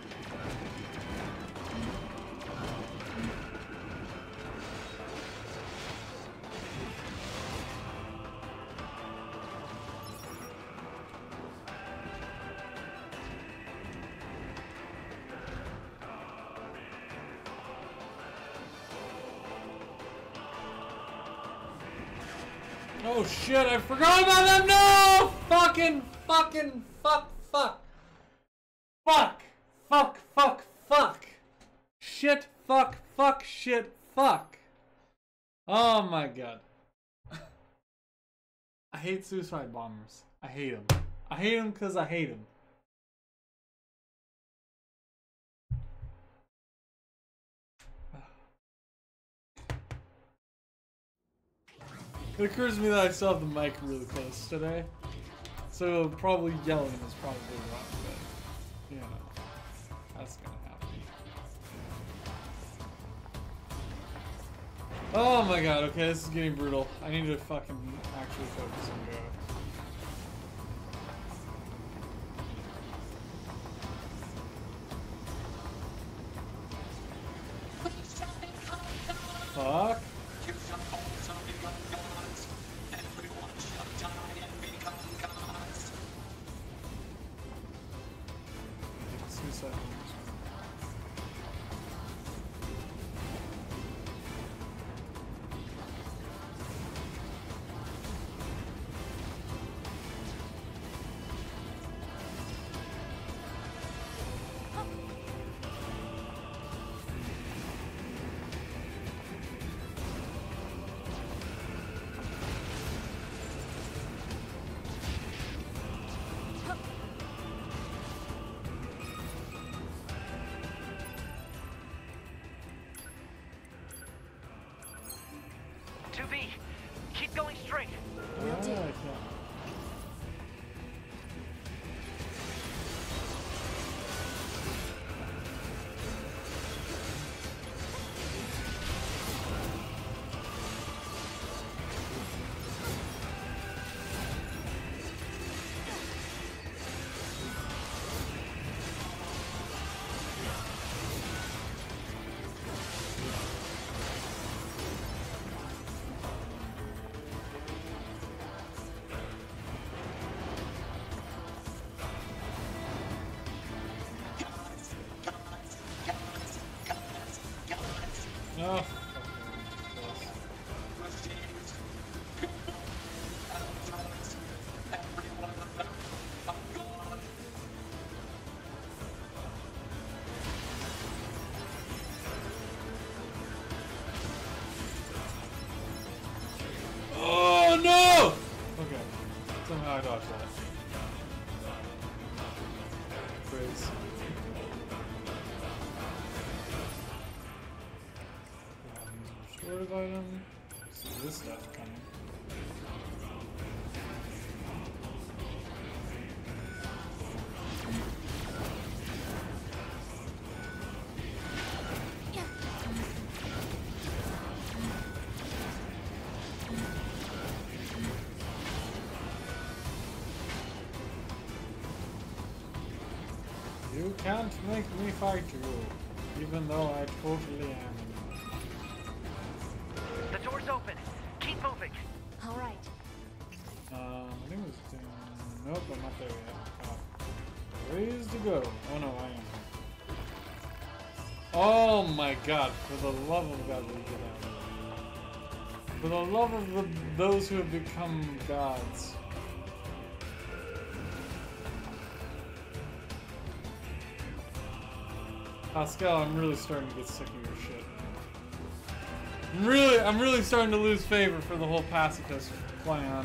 Oh shit, I forgot about them! No! Fucking, fucking, fuck, fuck. Fuck, fuck, fuck, fuck. Shit, fuck, fuck, shit, fuck. Oh my god. I hate suicide bombers. I hate them. I hate them because I hate them. It occurs to me that I still have the mic really close today, so probably yelling is probably wrong, but, you know, that's gonna happen. Oh my god, okay, this is getting brutal. I need to fucking actually focus and go. fuck? You shall also become gods. Everyone shall die and become gods. Suicide. two B, keep going straight. Will do. Ah, okay. Oh, oh no! Okay, somehow I dodged that. Praise. Restorative item. See this stuff coming. You can't make me fight you, even though I totally am. The door's open. Keep moving. All right. Um, I think it was down. Nope, I'm not there yet. Oh. Ways to go. Oh no, I am. Oh my god, for the love of God, will you get out of here. For the love of the, those who have become gods. Pascal, I'm really starting to get sick of your shit. I'm really, I'm really starting to lose favor for the whole pacifist plan.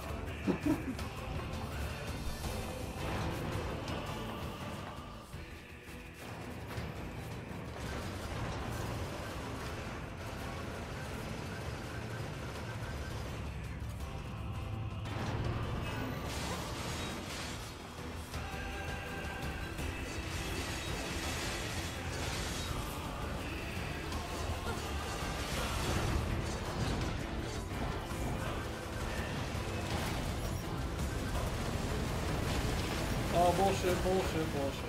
Oh, bullshit, bullshit, bullshit.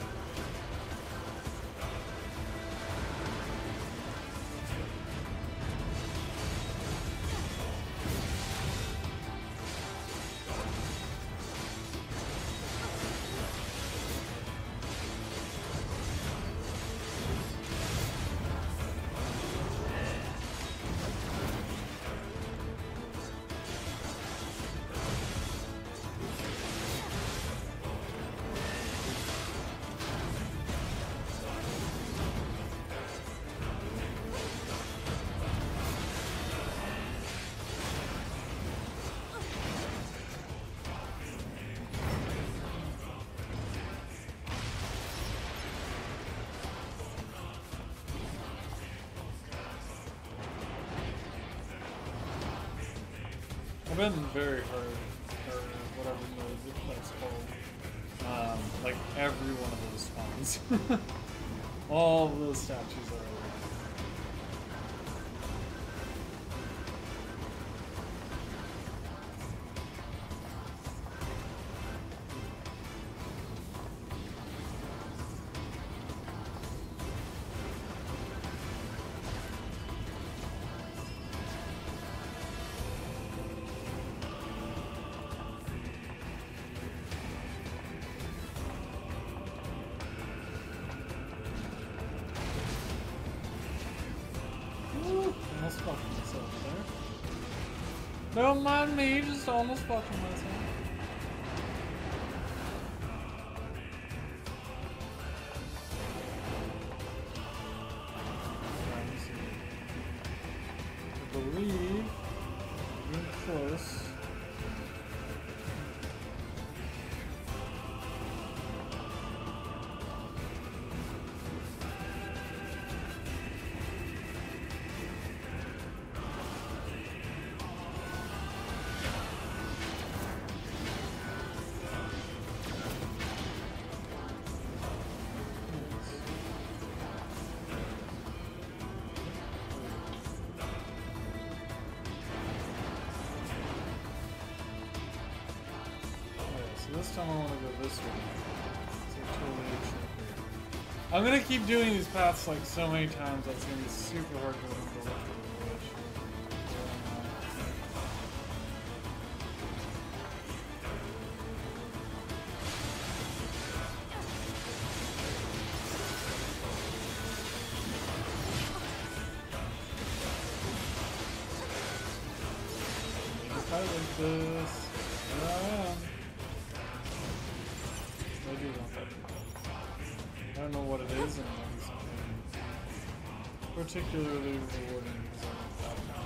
I've been very hard, or whatever mode that's called. Um, like every one of those spawns. All of those statues are over. Don't mind me, just almost fucking myself. I believe getting close. This time I want to go this way. So totally true. I'm gonna keep doing these paths like so many times that it's gonna be super hard to remember what to do. If I like this, here I am. I do want that. I don't know what it is, and maybe something particularly rewarding because I want that now.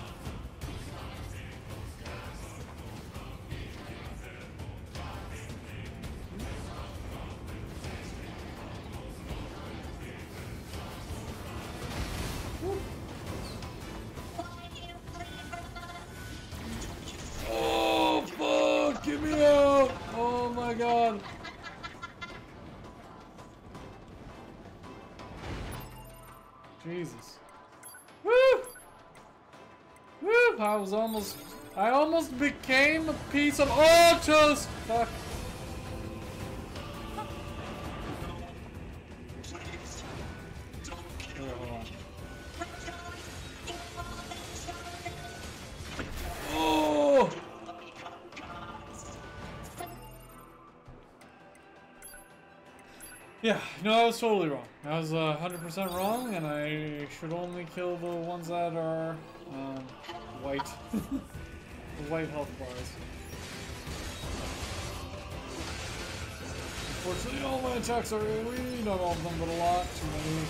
Oh fuck! Get me out! Oh my god! Jesus. Woo! Woo! I was almost... I almost became a piece of... Oh, toast! Fuck. Here, hold on. Oh! Yeah, no, I was totally wrong. I was uh, one hundred percent wrong, and I should only kill the ones that are um, white. The white health bars. Unfortunately, all my attacks are AoE. Not all of them, but a lot. Too many.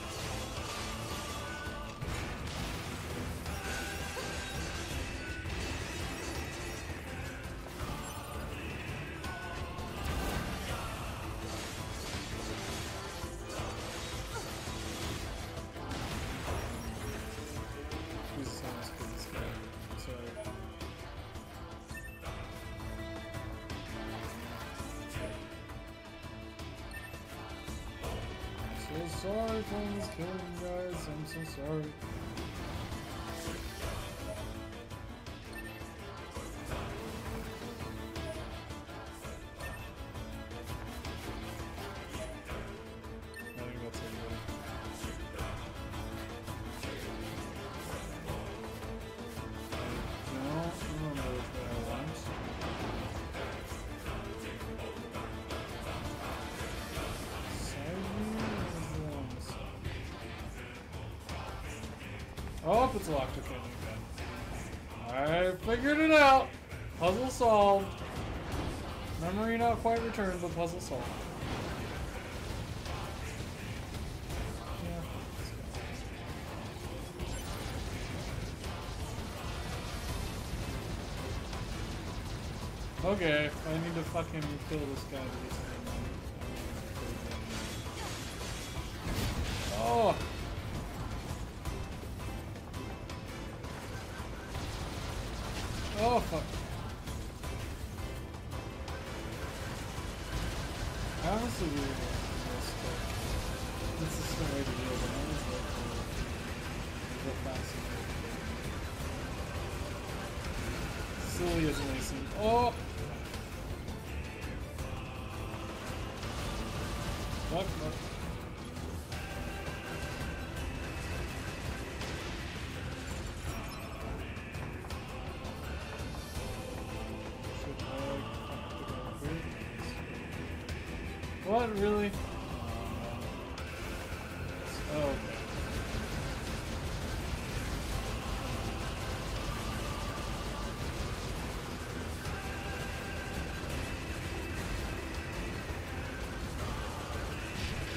Sorry for this killing, guys. I'm so sorry. I think that's everybody. I don't remember which way I went. Oh, it's locked. Okay, okay. I figured it out. Puzzle solved. Memory not quite returned, but puzzle solved. Yeah. Okay, I need to fucking kill this guy to this thing. Oh! Oh fuck. I honestly really want this stuff. This is the way to do it, but I was like the fast. Silly as racing. Oh! Fuck, fuck. What, really? Oh, okay.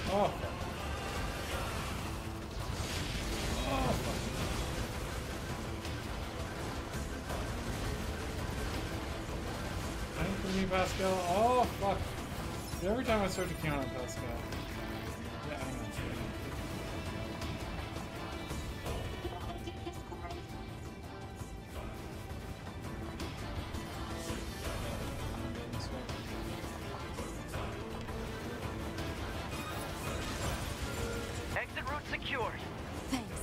Oh, fuck. Oh, fuck. Time for me, Pascal. Oh, fuck. Every time I start to count on Pascal. Yeah, I know. Exit route secured. Thanks.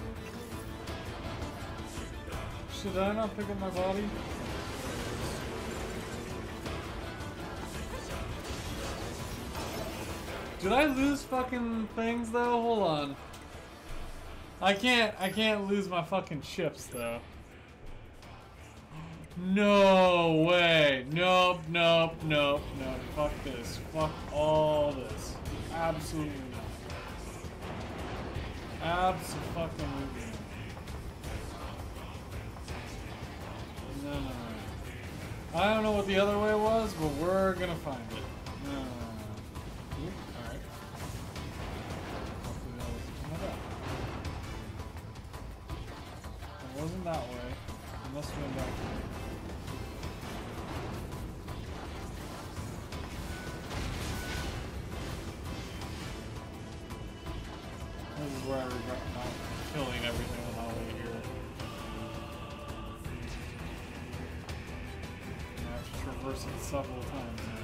Should I not pick up my body? Did I lose fucking things though? Hold on. I can't I can't lose my fucking ships though. No way. Nope, nope, nope, nope. Fuck this. Fuck all this. Absolutely not. Abso-fucking-lutely. No, no, no. I don't know what the other way was, but we're gonna find it. No, no, no, no. Oop, alright. Hopefully that wasn't coming up. It wasn't that way. It must have been back here. This is where I regret not killing everything on the way here. I have to traverse it several times now.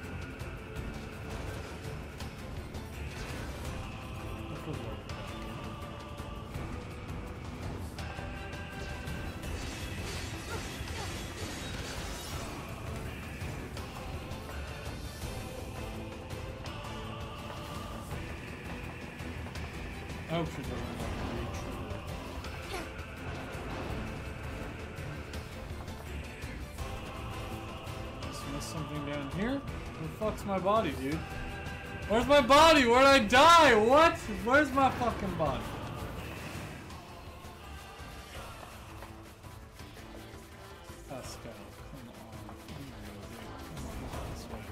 This was worth it. I hope she doesn't have to re-trigger. Just missed something down here? Where the fuck's my body, dude? Where's my body? Where'd I die? What? Where's my fucking body? Pascal, come on. Come on, come on, this way.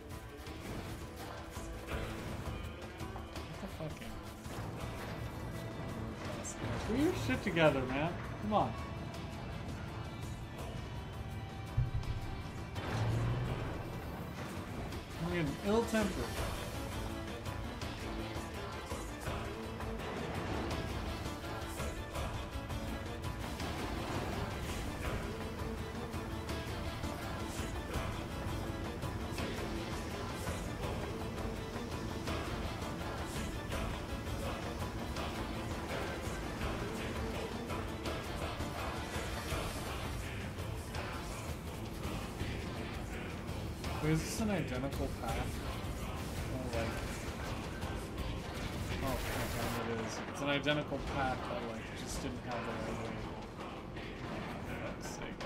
What the fucking... Put your shit together, man. Come on. I'm getting ill-tempered. Wait, is this an identical path? Oh, like... Oh, okay, it is. It's an identical path that, like, just didn't have the right way. For fuck's sake.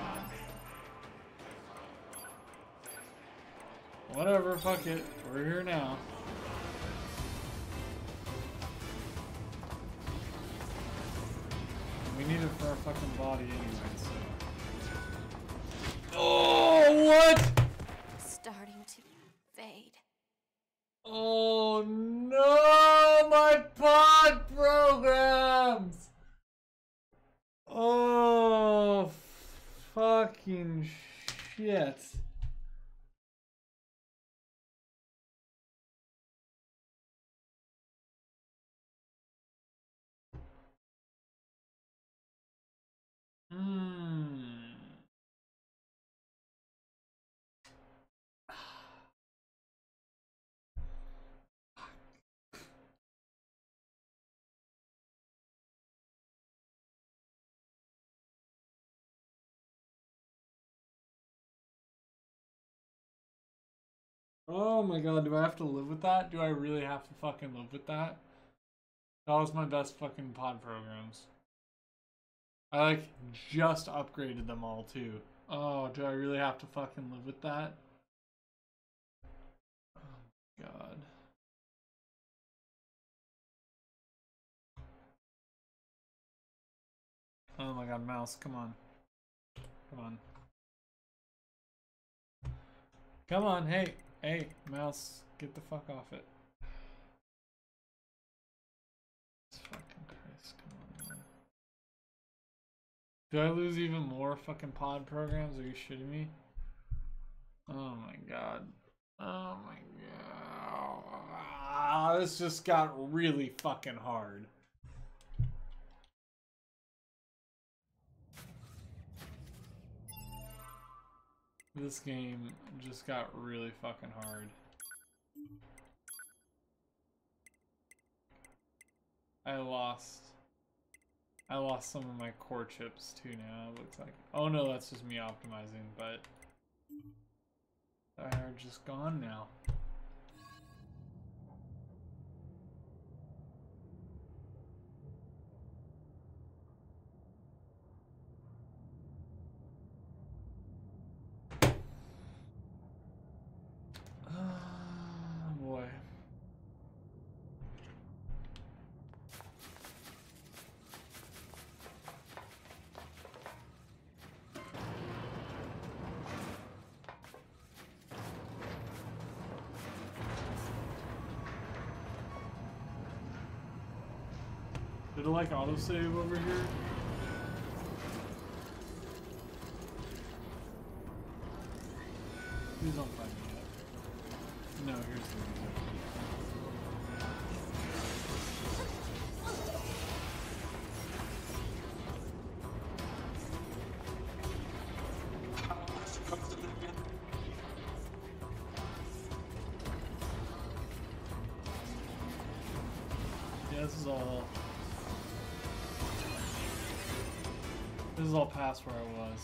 Whatever, fuck it. We're here now. We need it for our fucking body anyway, so... Oh, what?! Starting to fade. Oh no, my pod programs! Oh, fucking shit. Hmm. Oh my god, do I have to live with that? Do I really have to fucking live with that? That was my best fucking pod programs. I like just upgraded them all too. Oh, do I really have to fucking live with that? Oh god. Oh my god, mouse, come on. Come on. Come on, hey, hey, mouse, get the fuck off it. Do I lose even more fucking pod programs? Are you shitting me? Oh my god. Oh my god. Ah, this just got really fucking hard. This game just got really fucking hard. I lost. I lost some of my core chips too now, it looks like. Oh no, that's just me optimizing, but they're just gone now. Oh boy. Did it like autosave over here? Please don't find me yet. No, here's the reason. Yeah, this is all... This is all past where I was.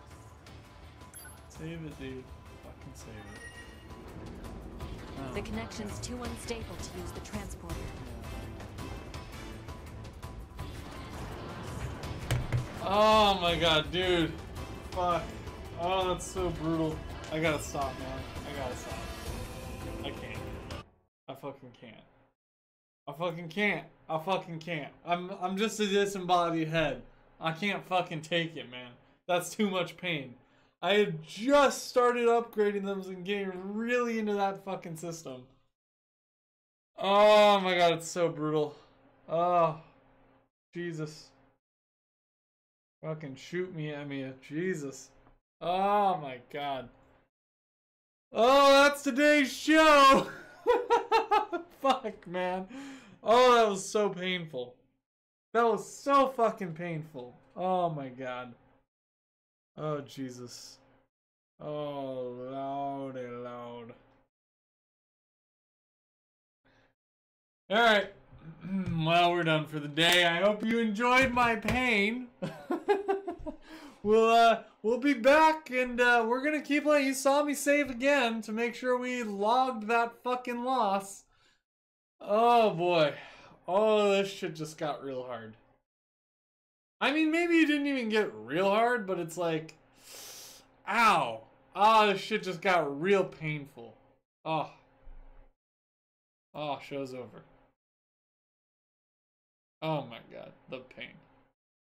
Save it, dude. Fucking save it. Oh, The connection's too unstable to use the transporter. Oh my god, dude. Fuck. Oh, that's so brutal. I gotta stop, man. I gotta stop. I can't. I fucking can't. I fucking can't. I fucking can't. I'm I'm just a disembodied head. I can't fucking take it, man. That's too much pain. I had just started upgrading them and getting really into that fucking system. Oh my god, it's so brutal. Oh, Jesus. Fucking shoot me, Emmy. Jesus. Oh my god. Oh, that's today's show! Fuck, man. Oh, that was so painful. That was so fucking painful. Oh my god. Oh, Jesus. Oh, lordy lord. Alright. Well, we're done for the day. I hope you enjoyed my pain. We'll, uh, we'll be back, and, uh, we're gonna keep letting you saw me save again to make sure we logged that fucking loss. Oh, boy. Oh, this shit just got real hard. I mean, maybe it didn't even get real hard, but it's like, ow. Oh, this shit just got real painful. Oh. Oh, show's over. Oh my god, the pain.